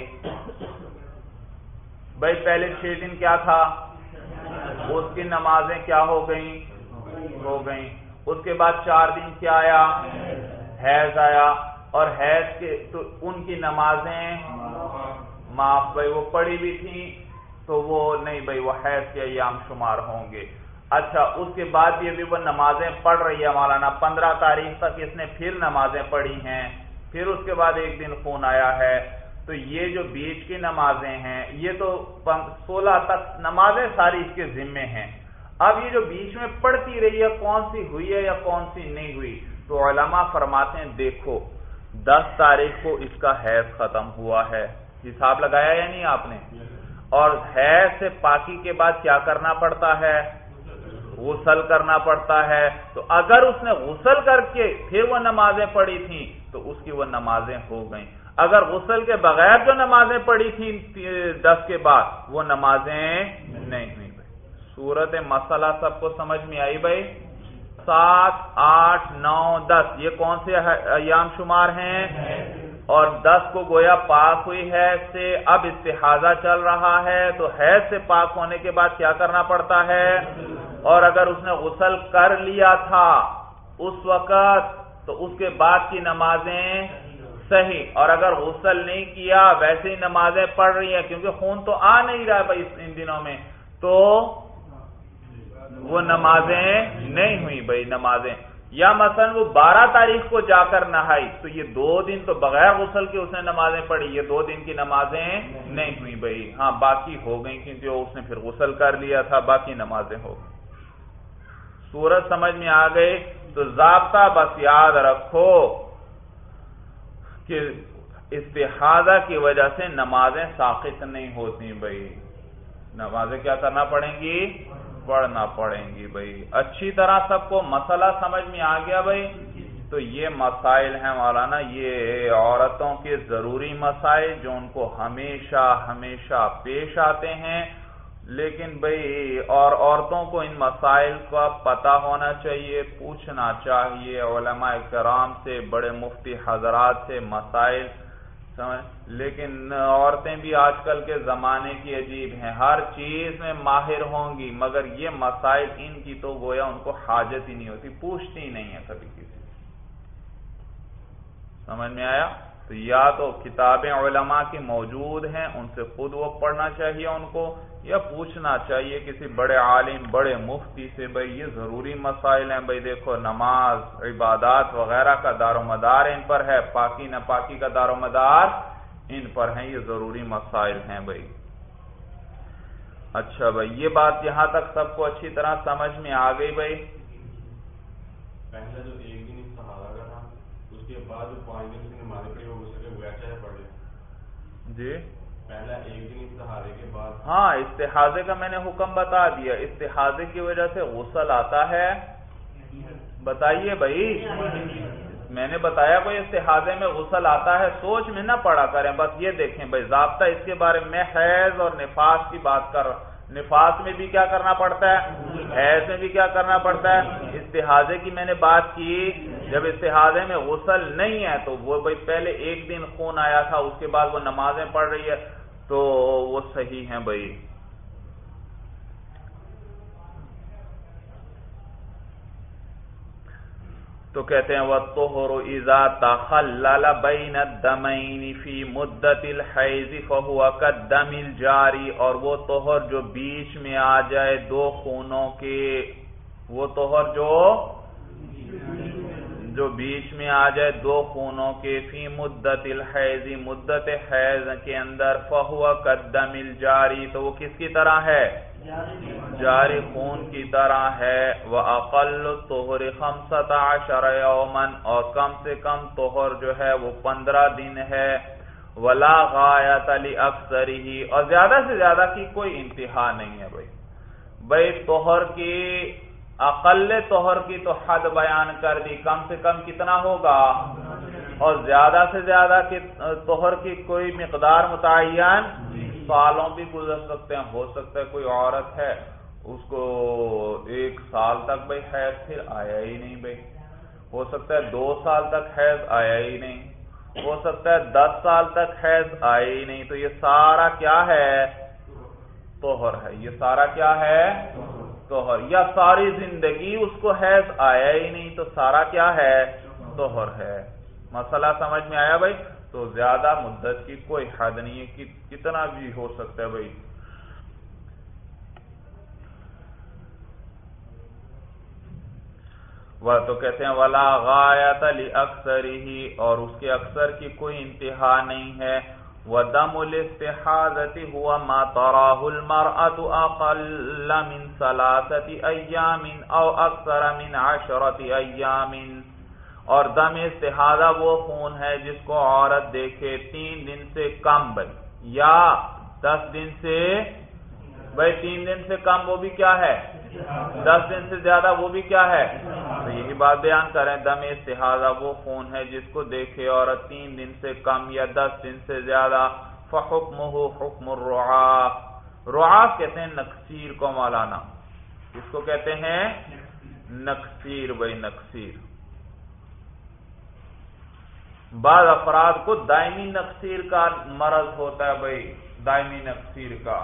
پہلے 6 دن کیا تھا، اس کی نمازیں کیا ہو گئیں۔ اس کے بعد 4 دن کیا آیا، حیض آیا، اور حیض کے تو ان کی نمازیں معاف، بھائی وہ پڑھی بھی تھیں تو وہ نہیں بھائی، وہ حیض کے ایام شمار ہوں گے۔ اچھا، اس کے بعد بھی ابھی وہ نمازیں پڑھ رہی ہے مولانا، 15 تاریخ تک اس نے پھر نمازیں پڑھی ہیں، پھر اس کے بعد 1 دن خون آیا ہے، تو یہ جو بیچ کی نمازیں ہیں یہ تو 16 تک نمازیں ساری اس کے ذمے ہیں۔ اب یہ جو بیچ میں پڑھتی رہی ہے کون سی ہوئی ہے یا کون سی نہیں ہوئی، تو علماء فرماتے ہیں دیکھو 10 تاریخ کو اس کا حیض ختم ہوا ہے، حساب لگایا یا نہیں آپ نے، اور حیض سے پاکی کے بعد کیا کرنا پڑتا ہے، غسل کرنا پڑتا ہے، تو اگر اس نے غسل کر کے پھر وہ نمازیں پڑھی تھیں تو اس کی وہ نمازیں ہو گئیں، اگر غسل کے بغیر جو نمازیں پڑھی تھیں 10 کے بعد وہ نمازیں نہیں ہوئی۔ صورت مسئلہ سب کو سمجھ میں آئی بھائی؟ 7 8 9 10 یہ کون سے ایام شمار ہیں، اور 10 کو گویا پاک ہوئی حیض سے، اب استحاضہ چل رہا ہے تو حیض سے پاک ہونے کے بعد کیا کرنا پڑتا ہے، اور اگر اس نے غسل کر لیا تھا اس وقت تو اس کے بعد کی نمازیں صحیح، اور اگر غسل نہیں کیا ویسے ہی نمازیں پڑھ رہی ہیں کیونکہ خون تو آ نہیں رہا ہے بھائی ان دنوں میں، تو وہ نمازیں نہیں ہوئی بھائی نمازیں۔ یا مثلا وہ 12 تاریخ کو جا کر نہائی تو یہ 2 دن تو بغیر غسل کے اس نے نمازیں پڑھی، یہ 2 دن کی نمازیں نہیں ہوئی بھائی، ہاں باقی ہو گئیں کیونکہ اس نے پھر غسل کر لیا تھا، باقی نمازیں ہو گئیں۔ سورج سمجھ میں آ گئی؟ تو ضابطہ بس یاد رکھو کہ استحاضہ کی وجہ سے نمازیں ساقط نہیں ہوتی بھائی، نمازیں کیا کرنا پڑیں گی، پڑھنا پڑیں گی بھائی۔ اچھی طرح سب کو مسئلہ سمجھ میں آ گیا بھائی؟ تو یہ مسائل ہیں مولانا، یہ عورتوں کے ضروری مسائل جو ان کو ہمیشہ ہمیشہ پیش آتے ہیں، لیکن بھائی اور عورتوں کو ان مسائل کا پتہ ہونا چاہیے، پوچھنا چاہیے علماء کرام سے، بڑے مفتی حضرات سے مسائل لیکن عورتیں بھی آج کل کے زمانے کی عجیب ہیں، ہر چیز میں ماہر ہوں گی مگر یہ مسائل ان کی تو گویا ان کو حاجت ہی نہیں ہوتی، پوچھتی ہی نہیں ہے کبھی کسی سے۔ سمجھ میں آیا؟ تو یا تو کتابیں علماء کی موجود ہیں ان سے خود وہ پڑھنا چاہیے ان کو، یا پوچھنا چاہیے کسی بڑے عالم بڑے مفتی سے، بھائی یہ ضروری مسائل ہیں، بھائی دیکھو نماز عبادات وغیرہ کا دار و مدار ان پر ہے، پاکی ناپاکی کا دار و مدار ان پر ہیں، یہ ضروری مسائل ہیں بھائی۔ اچھا بھائی، یہ بات یہاں تک سب کو اچھی طرح سمجھ میں آ گئی بھائی؟ پہلا جو 1 دن استحاضہ کا تھا اس کے بعد جو 5 دن کی نمازیں پڑھی وہ غسل کے بغیر چاہے پڑھ لے، جی پہلا 1 دن استحاضے کے بعد، ہاں استحاضے کا میں نے حکم بتا دیا، استحاضے کی وجہ سے غسل آتا ہے، بتائیے بھائی، میں نے بتایا کوئی استحاضے میں غسل آتا ہے، سوچ میں نہ پڑا کریں، بس یہ دیکھیں بھائی ضابطہ اس کے بارے میں حیض اور نفاس کی بات کر رہا ہوں، نفاس میں بھی کیا کرنا پڑتا ہے، حیض میں بھی کیا کرنا پڑتا ہے، استحاضے کی میں نے بات کی، جب استحاضے میں غسل نہیں ہے تو وہ بھائی پہلے 1 دن خون آیا تھا اس کے بعد وہ نمازیں پڑھ رہی ہے تو وہ صحیح ہیں بھائی۔ تو کہتے ہیں وَالطُّهْرُ إِذَا تَخَلَّلَ بَيْنَ الدَّمَيْنِ فِي مُدَّةِ الْحَيْضِ فَهُوَ كَالدَّمِ الْجَارِ، اور وہ طہر جو بیچ میں آ جائے دو خونوں کے، وہ طہر جو بیچ میں آ جائے دو خونوں کے، فی مدت الحیض مدت حیض کے اندر، فہو کالدم الجاری تو وہ کس کی طرح ہے؟ جاری خون کی طرح ہے۔ وَأَقَلُّ الطُّهْرِ 15 يَوْمًا، اور کم سے کم طہر جو ہے وہ 15 دن ہے۔ وَلَا غَایَةَ لِأَكْثَرِهِ، اور زیادہ سے زیادہ کی کوئی انتہا نہیں ہے۔ بھائی طہر کی اقل طہر کی تو حد بیان کر دی، کم سے کم کتنا ہوگا، اور زیادہ سے زیادہ کی طہر کی کوئی مقدار متعین، سالوں بھی گزر سکتے ہیں، ہو سکتا ہے کوئی عورت ہے اس کو 1 سال تک بھائی حیض پھر آیا ہی نہیں، بھائی ہو سکتا ہے 2 سال تک حیض آیا ہی نہیں، ہو سکتا ہے 10 سال تک حیض آیا ہی نہیں، تو یہ سارا کیا ہے؟ طہر ہے۔ یہ سارا کیا ہے؟ طہر۔ یا ساری زندگی اس کو حیض آیا ہی نہیں تو سارا کیا ہے؟ طہر ہے۔ مسئلہ سمجھ میں آیا بھائی؟ تو زیادہ مدت کی کوئی حد نہیں ہے، کتنا بھی ہو سکتا ہے بھائی۔ وہ تو کہتے ہیں وَلَا غَایَةَ لِأَكْثَرِهِ، اور اس کے اکثر کی کوئی انتہا نہیں ہے۔ وَدَمُ الْإِسْتِحَاضَةِ هُوَ مَا تَرَاهُ الْمَرْأَةُ أَقَلَّ مِنْ 3 أَيَّامٍ أَوْ أَكْثَرَ مِنْ 10 أَيَّامٍ، اور دم استحاضہ وہ خون ہے جس کو عورت دیکھے 3 دن سے کم بھائی، یا 10 دن سے بھائی، 3 دن سے کم وہ بھی کیا ہے؟ 10 دن سے زیادہ وہ بھی کیا ہے؟ تو یہی بات بیان کریں، دم استحاضہ وہ خون ہے جس کو دیکھے عورت 3 دن سے کم یا 10 دن سے زیادہ، فحکمہ حکم الرعاف، رعاف کہتے ہیں نکسیر کو مولانا، کس کو کہتے ہیں؟ نکسیر بھائی، نکسیر۔ بعض افراد کو دائمی نکسیر کا مرض ہوتا ہے بھائی، دائمی نکسیر کا،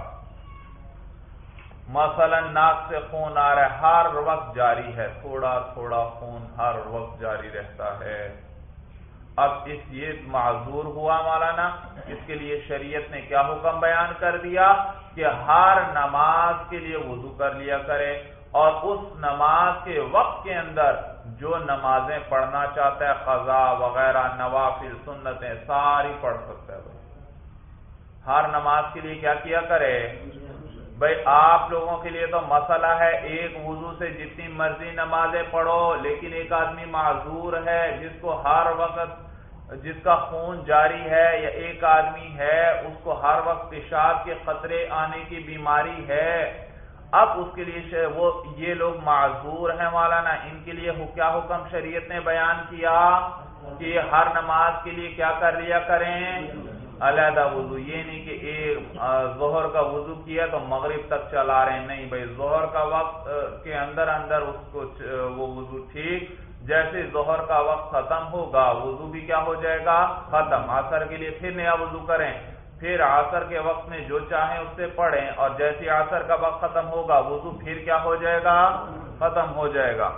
مثلا ناک سے خون آ رہا ہے، ہر وقت جاری ہے، تھوڑا تھوڑا خون ہر وقت جاری رہتا ہے۔ اب یہ معذور ہوا مولانا، اس کے لیے شریعت نے کیا حکم بیان کر دیا کہ ہر نماز کے لیے وضو کر لیا کرے، اور اس نماز کے وقت کے اندر جو نمازیں پڑھنا چاہتا ہے، قضا وغیرہ نوافل سنتیں ساری پڑھ سکتا ہے بھائی۔ ہر نماز کے لیے کیا کیا کرے بھائی؟ آپ لوگوں کے لیے تو مسئلہ ہے ایک وضو سے جتنی مرضی نمازیں پڑھو، لیکن ایک آدمی معذور ہے جس کو ہر وقت جس کا خون جاری ہے، یا ایک آدمی ہے اس کو ہر وقت پیشاب کے قطرے آنے کی بیماری ہے، اب اس کے لیے وہ یہ لوگ معذور ہیں مولانا، ان کے لیے کیا حکم شریعت نے بیان کیا کہ ہر نماز کے لیے کیا کر لیا کریں؟ علیحدہ وضو۔ یہ نہیں کہ ایک ظہر کا وضو کیا تو مغرب تک چلا رہے ہیں، نہیں بھائی، ظہر کا وقت کے اندر اندر اس کو وہ وضو ٹھیک، جیسے ظہر کا وقت ختم ہوگا وضو بھی کیا ہو جائے گا؟ ختم۔ عصر کے لیے پھر نیا وضو کریں، پھر عصر کے وقت میں جو چاہیں اس سے پڑھیں، اور جیسے عصر کا وقت ختم ہوگا وضو پھر کیا ہو جائے گا؟ ختم ہو جائے گا۔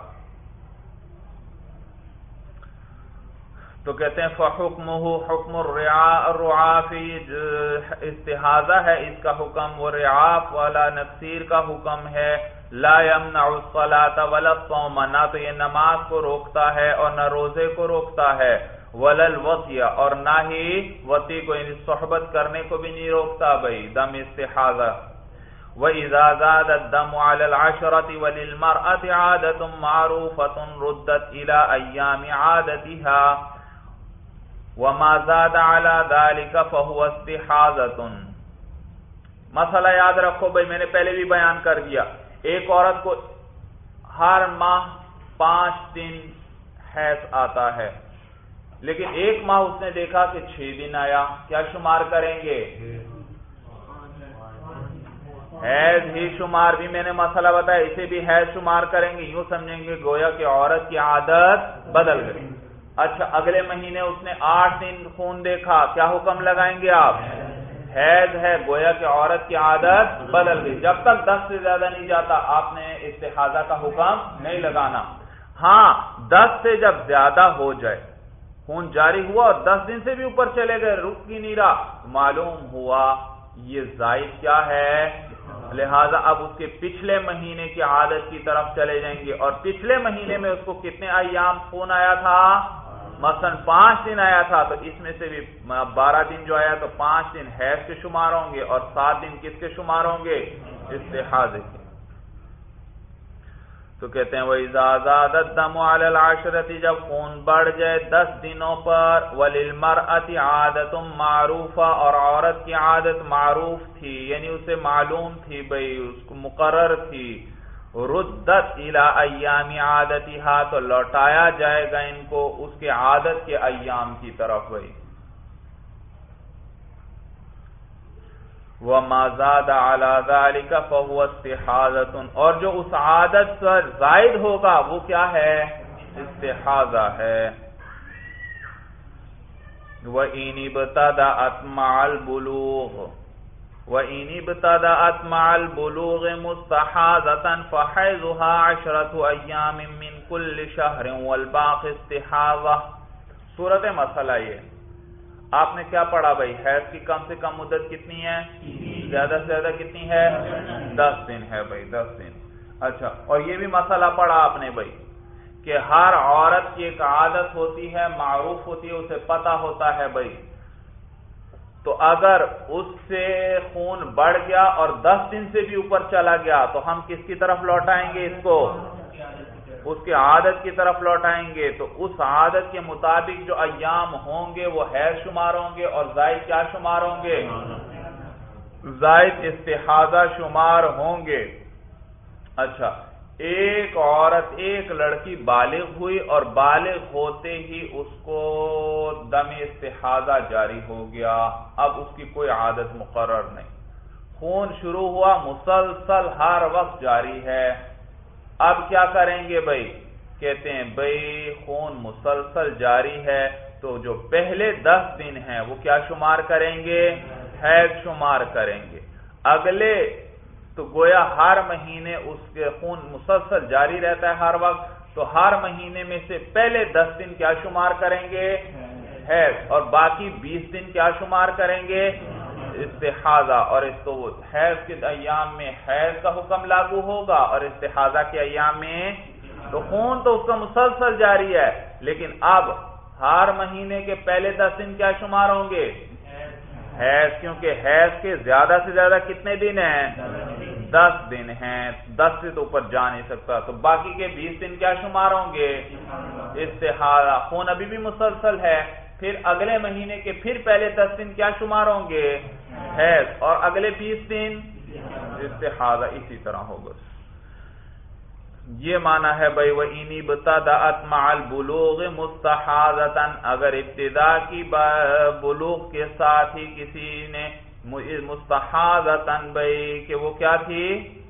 تو کہتے ہیں فحکمہ حکم الرعاف، استحاضہ ہے اس کا حکم، وہ رعاف والا نکسیر کا حکم ہے۔ لا یمنع الصلاۃ ولا الصوم، نہ تو یہ نماز کو روکتا ہے اور نہ روزے کو روکتا ہے، ولا الوطی، اور نہ ہی وطی کو یعنی صحبت کرنے کو بھی نہیں روکتا بھائی دم استحاضہ۔ وَإِذَا زَادَ الدَّمُ عَلَى الْعَشْرَةِ وَلِلْمَرْأَةِ عَادَةٌ مَعْرُوفَةٌ رُدَّتْ إِلَى أَيَّامِ عَادَتِهَا وَمَا زَادَ عَلَى ذَلِكَ فَهُوَ اسْتِحَاضَةٌ۔ مسئلہ یاد رکھو بھائی، میں نے پہلے بھی بیان کر دیا، ایک عورت کو ہر ماہ 5 دن حیض آتا ہے، لیکن ایک ماہ اس نے دیکھا کہ 6 دن آیا، کیا شمار کریں گے؟ حیض ہی شمار بھی میں نے مسئلہ بتایا، اسے بھی حیض شمار کریں گے، یوں سمجھیں گے گویا کہ عورت کی عادت بدل گئی۔ اچھا، اگلے مہینے اس نے 8 دن خون دیکھا، کیا حکم لگائیں گے آپ؟ حیض ہے، گویا کہ عورت کی عادت بدل گئی، جب تک 10 سے زیادہ نہیں جاتا آپ نے استحاضہ کا حکم نہیں لگانا۔ ہاں 10 سے جب زیادہ ہو جائے، خون جاری ہوا اور 10 دن سے بھی اوپر چلے گئے، رک ہی نہیں رہا، معلوم ہوا یہ زائد کیا ہے، لہذا اب اس کے پچھلے مہینے کی عادت کی طرف چلے جائیں گے، اور پچھلے مہینے میں اس کو کتنے ایام خون آیا تھا، مثلا 5 دن آیا تھا، تو اس میں سے بھی 12 دن جو آیا تو 5 دن حیض کے شمار ہوں گے اور 7 دن کس کے شمار ہوں گے، استحاضہ کے۔ تو کہتے ہیں وَإِذَا زَادَ الدَّمُ عَلَى الْعَشْرَةِ، جب خون بڑھ جائے 10 دنوں پر، وَلِلْمَرْأَةِ عَادَةٌ مَعْرُوفَةٌ، اور عورت کی عادت معروف تھی، یعنی اسے معلوم تھی، بھئی اس کو مقرر تھی، رُدَّتْ إِلَىٰ أَيَّامِ عَادَتِهَا، تو لوٹایا جائے گا ان کو اس کے عادت کے ایام کی طرف۔ بھئی وَمَا زَادَ عَلَىٰ ذَلِكَ فَهُوَ اسْتِحَاضَةٌ، اور جو اس عادت پر زائد ہوگا وہ کیا ہے، استحاضہ ہے۔ وَإِنِ ابْتَدَأَتْ مَعَ الْبُلُوغِ، وَإِنِ ابْتَدَأَتْ مَعَ الْبُلُوغِ مُسْتَحَاضَةً فَحَيْضُهَا 10 أَيَّامٍ مِّن كُلِّ شَهْرٍ وَالْبَاقِي اسْتِحَاضَةٌ۔ صورت مسئلہ یہ آپ نے کیا پڑھا بھائی، حیض کی کم سے کم مدت کتنی ہے، زیادہ سے زیادہ کتنی ہے، 10 دن ہے بھائی، 10 دن۔ اچھا، اور یہ بھی مسئلہ پڑھا آپ نے بھائی کہ ہر عورت کی ایک عادت ہوتی ہے، معروف ہوتی ہے، اسے پتہ ہوتا ہے بھائی، تو اگر اس سے خون بڑھ گیا اور 10 دن سے بھی اوپر چلا گیا تو ہم کس کی طرف لوٹائیں گے اس کو، اس کی عادت کی طرف لوٹائیں گے۔ تو اس عادت کے مطابق جو ایام ہوں گے وہ حیض شمار ہوں گے، اور زائد کیا شمار ہوں گے، زائد استحاضہ شمار ہوں گے۔ اچھا، ایک عورت، ایک لڑکی بالغ ہوئی اور بالغ ہوتے ہی اس کو دم استحاضہ جاری ہو گیا، اب اس کی کوئی عادت مقرر نہیں، خون شروع ہوا، مسلسل ہر وقت جاری ہے، اب کیا کریں گے بھائی، کہتے ہیں بھائی خون مسلسل جاری ہے تو جو پہلے 10 دن ہیں وہ کیا شمار کریں گے، حیض شمار کریں گے، اگلے تو گویا ہر مہینے اس کے خون مسلسل جاری رہتا ہے ہر وقت، تو ہر مہینے میں سے پہلے 10 دن کیا شمار کریں گے، حیض، اور باقی 20 دن کیا شمار کریں گے، استحاضہ۔ اور اس تو حیض کے ایام میں حیض کا حکم لاگو ہوگا، اور استحاضہ کے ایام میں تو خون تو اس کا مسلسل جاری ہے، لیکن اب ہر مہینے کے پہلے 10 دن کیا شمار ہوں گے، حیض، کیونکہ حیض کے زیادہ سے زیادہ کتنے دن ہیں، 10 دن ہیں، 10 سے تو اوپر جا نہیں سکتا، تو باقی کے 20 دن کیا شمار ہوں گے، استحاضہ، خون ابھی بھی مسلسل ہے، پھر اگلے مہینے کے پھر پہلے 10 دن کیا شمار ہوں گے، حیض، اور اگلے 20 دن استحاضہ، اسی طرح ہوگا۔ یہ معنی ہے بھائی وَإِنِ ابْتَدَأَتْ مَعَ الْبُلُوغِ مُسْتَحَاضَةً، اگر ابتدا کی بلوغ کے ساتھ ہی کسی نے مستحاضةً بھائی کہ وہ کیا تھی،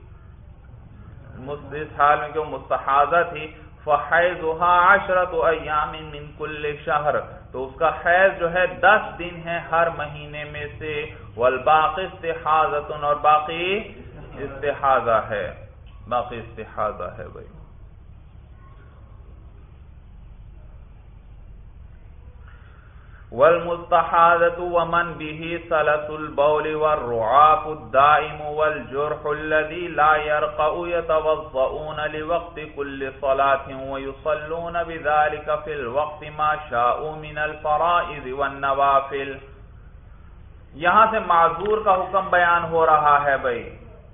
اس حال میں کہ وہ مستحاضہ تھی، فَحَيْضُهَا 10 أَيَّامٍ مِّن كُلِّ شَهْرٍ، تو اس کا حیض جو ہے 10 دن ہے ہر مہینے میں سے، وَالْبَاقِي اسْتِحَاضَةٌ، اور باقی استحاضہ ہے، باقی استحاضہ ہے بھائی۔ والمستحاضة ومن به سلس البول والرعاف الدائم والجرح الذي لا يرقع يتوضؤون لوقت كل صلاة ويصلون بذلك في الوقت ما شاءوا من الفرائض والنوافل۔ یہاں سے معذور کا حکم بیان ہو رہا ہے بھائی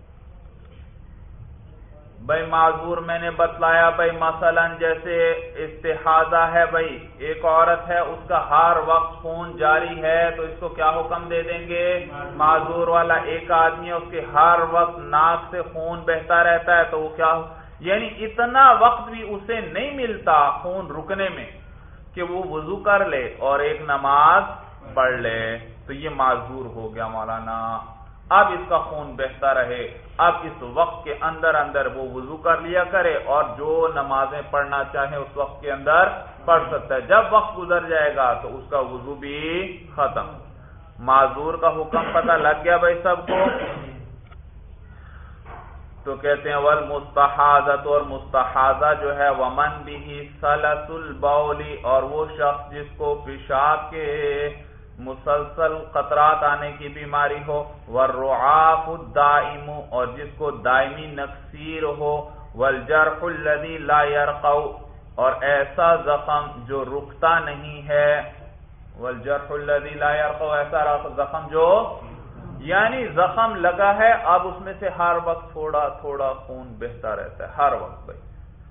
معذور میں نے بتلایا بھائی مثلا جیسے استحاضہ ہے بھائی، ایک عورت ہے اس کا ہر وقت خون جاری ہے تو اس کو کیا حکم دے دیں گے، معذور والا۔ ایک آدمی ہے اس کے ہر وقت ناک سے خون بہتا رہتا ہے تو وہ کیا، یعنی اتنا وقت بھی اسے نہیں ملتا خون رکنے میں کہ وہ وضو کر لے اور ایک نماز پڑھ لے، تو یہ معذور ہو گیا مولانا۔ اب اس کا خون بہتا رہے، اب اس وقت کے اندر اندر وہ وضو کر لیا کرے اور جو نمازیں پڑھنا چاہے اس وقت کے اندر پڑھ سکتا ہے، جب وقت گزر جائے گا تو اس کا وضو بھی ختم۔ معذور کا حکم پتہ لگ گیا بھائی سب کو۔ تو کہتے ہیں والمستحاضۃ، اور مستحاضہ جو ہے ومن بہ سلس البول، اور وہ شخص جس کو پیشاب کے مسلسل قطرات آنے کی بیماری ہو، والرعاف الدائم، اور جس کو دائمی نکسیر ہو، والجرح الذی لا یرقع، اور ایسا زخم جو رکتا نہیں ہے، والجرح الذی لا یرقع، ایسا زخم جو یعنی زخم لگا ہے، اب اس میں سے ہر وقت تھوڑا تھوڑا خون بہتا رہتا ہے ہر وقت بھائی،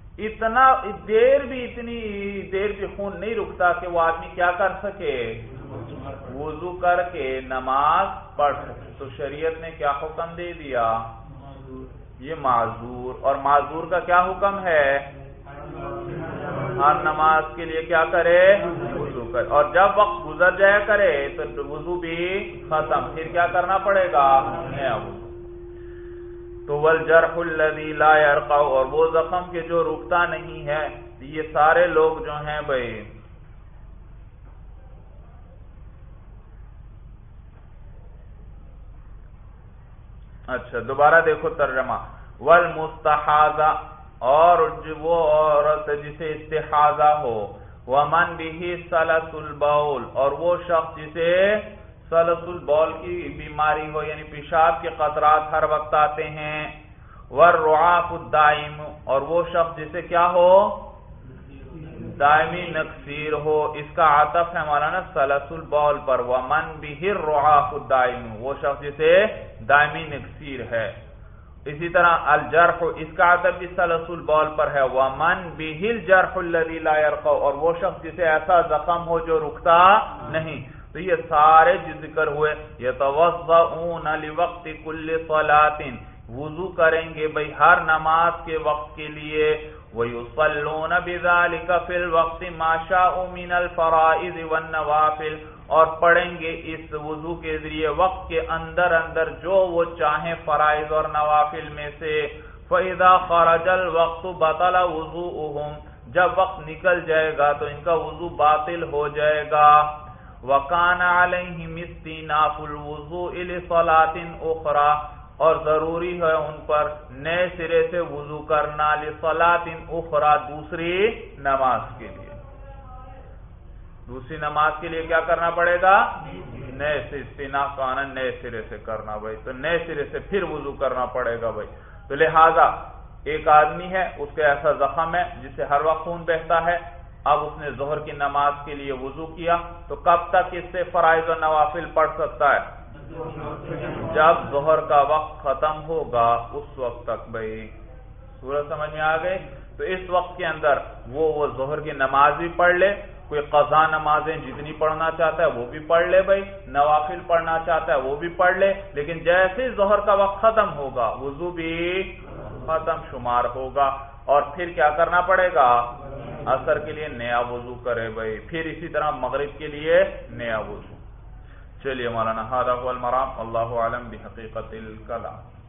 اتنی دیر بھی خون نہیں رکتا کہ وہ آدمی کیا کر سکے، وضو کر کے نماز پڑھ سکے، تو شریعت نے کیا حکم دے دیا، یہ معذور، اور معذور کا کیا حکم ہے، ہر نماز کے لیے کیا کرے، وضو کرے، اور جب وقت گزر جایا کرے تو وضو بھی ختم، پھر کیا کرنا پڑے گا، نیا وضو۔ تو والجرح الذی لا یرقع، اور وہ زخم کے جو رکتا نہیں ہے، یہ سارے لوگ جو ہیں بھائی اچھا دوبارہ دیکھو ترجمہ، والمستحاضہ، اور وہ عورت جسے استحاضہ ہو، ومن بہ سلس البول، اور وہ شخص جسے سلس البول کی بیماری ہو یعنی پیشاب کے قطرات ہر وقت آتے ہیں، والرعاف الدائم، اور وہ شخص جسے کیا ہو، دائمی نکسیر ہو، اس کا عطف ہے مولانا سلس البول پر، ومن بہ الرعاف الدائم، وہ شخص جسے دائمی نکسیر ہے، اسی طرح الجرح، اس کا عطف بھی سلس البول پر ہے، ومن بہ الجرح الذی لا یرقع، اور وہ شخص جسے ایسا زخم ہو جو رکتا نہیں، تو یہ سارے جو ذکر ہوئے، یتوضؤون لوقت کل صلاۃ، وضو کریں گے بھئی ہر نماز کے وقت کے لیے، وَيُصَلُّونَ بِذَلِكَ فِي الْوَقْتِ مَا شَاءُوا مِنَ الْفَرَائِضِ وَالنَّوَافِلِ، اور پڑھیں گے اس وضو کے ذریعے وقت کے اندر جو وہ چاہیں فرائض اور نوافل میں سے، فَإِذَا خَرَجَ الْوَقْتُ بَطَلَ وُضُوءُهُمْ، جب وقت نکل جائے گا تو ان کا وضو باطل ہو جائے گا، وَكَانَ عَلَيْهِمْ اسْتِئْنَافُ الْوُضُوءِ لِصَلَاةٍ أُخْرَى، اور ضروری ہے ان پر نئے سرے سے وضو کرنا، لِصَلَاةٍ أُخْرَى، دوسری نماز کے لیے، دوسری نماز کے لیے کیا کرنا پڑے گا، نئے سے استئناف قانون نئے سرے سے کرنا بھائی، تو نئے سرے سے پھر وضو کرنا پڑے گا بھائی۔ تو لہذا ایک آدمی ہے، اس کا ایسا زخم ہے جس سے ہر وقت خون بہتا ہے، اب اس نے ظہر کی نماز کے لیے وضو کیا، تو کب تک اس سے فرائض و نوافل پڑھ سکتا ہے، جب ظہر کا وقت ختم ہوگا اس وقت تک بھائی، سورج سمجھ میں آ گئی؟ تو اس وقت کے اندر وہ ظہر کی نماز بھی پڑھ لے، کوئی قضا نمازیں جتنی پڑھنا چاہتا ہے وہ بھی پڑھ لے بھائی، نوافل پڑھنا چاہتا ہے وہ بھی پڑھ لے، لیکن جیسے ظہر کا وقت ختم ہوگا وضو بھی ختم شمار ہوگا، اور پھر کیا کرنا پڑے گا، عصر کے لیے نیا وضو کرے بھائی، پھر اسی طرح مغرب کے لیے نیا وضو۔ چلیے مولانا ھذا ھو المرام، اللہ اعلم بحقیقت الکلام۔